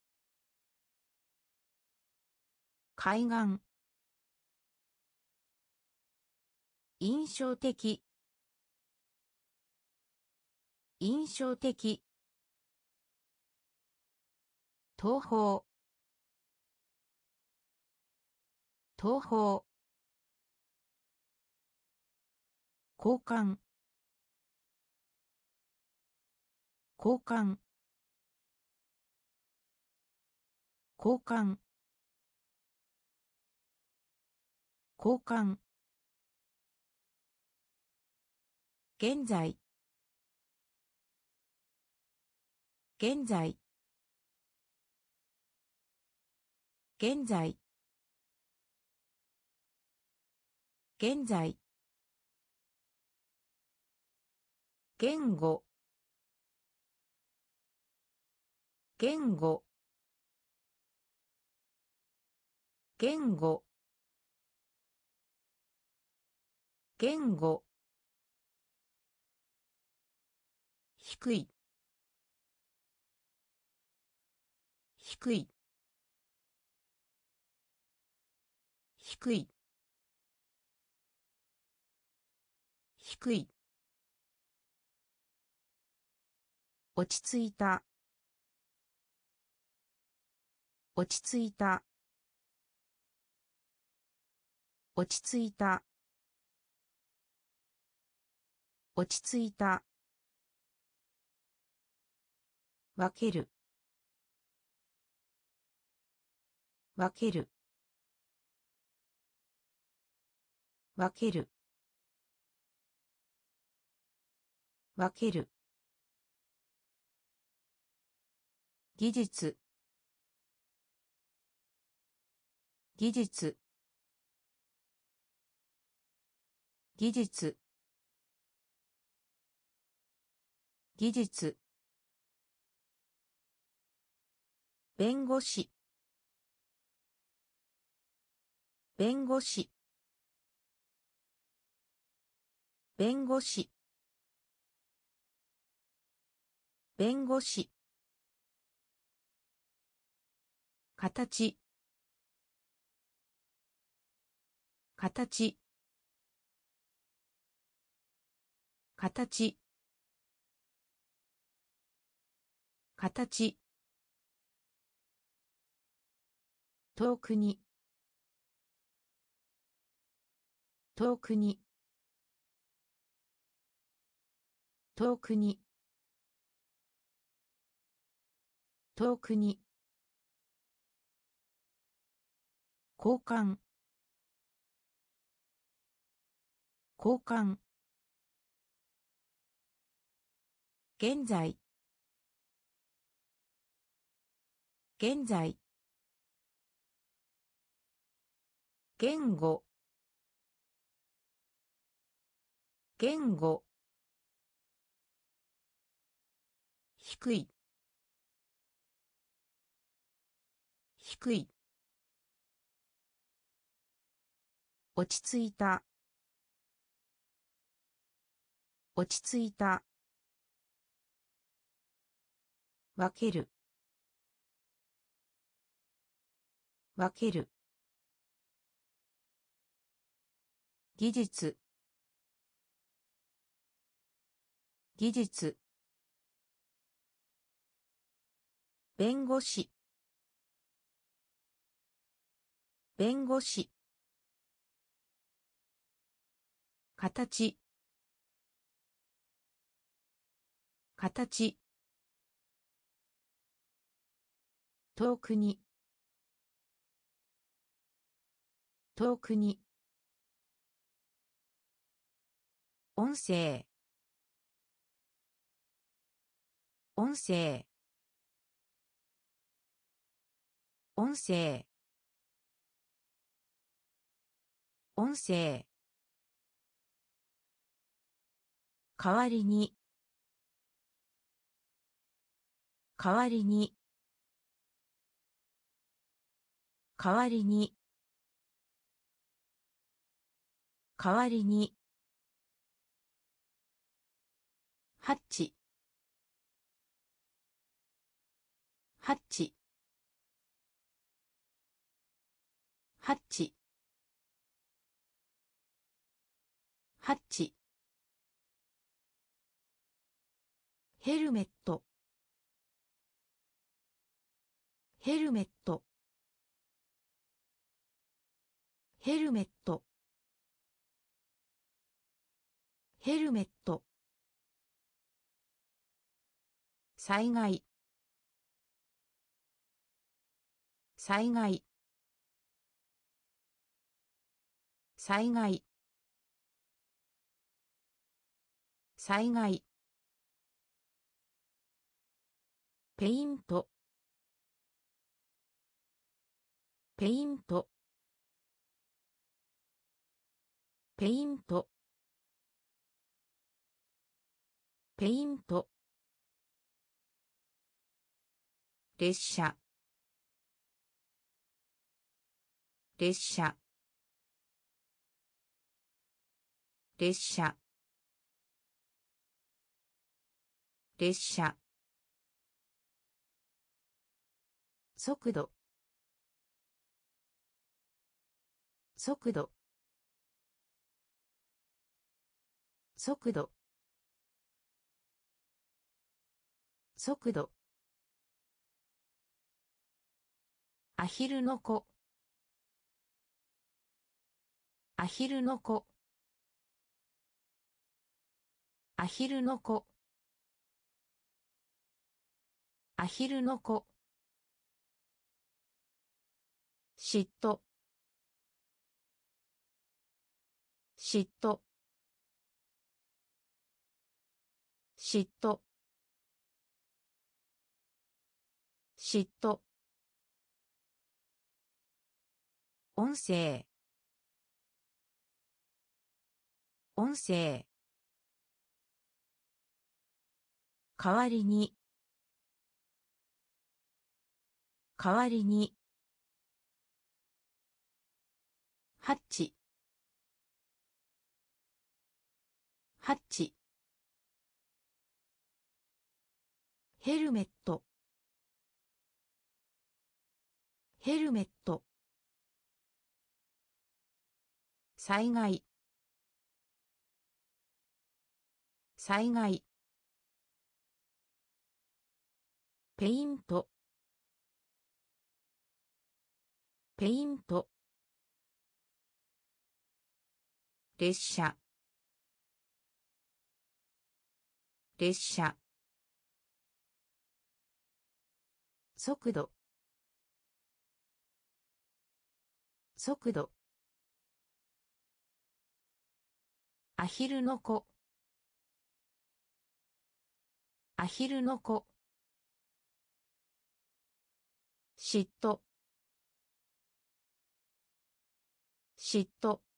Speaker 1: 海岸。印象的。印象的。東方。東方。 交換交換交換交換現在現在現在現在言語言語言語言語低い低い低い低い落ち着いた落ち着いた落ち着いた落ち着いた分ける分ける分ける分ける技術技術技術技術弁護士弁護士弁護士弁護士形形形形遠くに遠くに遠くに遠くに交換交換現在現在言語言語低い低い落ち着いた落ち着いた分ける分ける技術技術弁護士弁護士形形遠くに遠くに音声音声音声音声代わりに代わりに代わりに代わりにハッチハッチハッチハッチヘルメットヘルメットヘルメットヘルメット。災害。災害。災害。災害。ペイント。ペイント。ペイント。ペイント。列車。列車。列車。列車。速度。速度。速度。速度。アヒルの子。アヒルの子。アヒルの子。アヒルの子。嫉妬。嫉妬。嫉妬。嫉妬。音声。音声。代わりに。代わりに。ハッチ。ハッチ。ヘルメット。ヘルメット。災害。災害。ペイント。ペイント。列車。列車。速度。速度。アヒルの子。アヒルの子。嫉妬。嫉妬。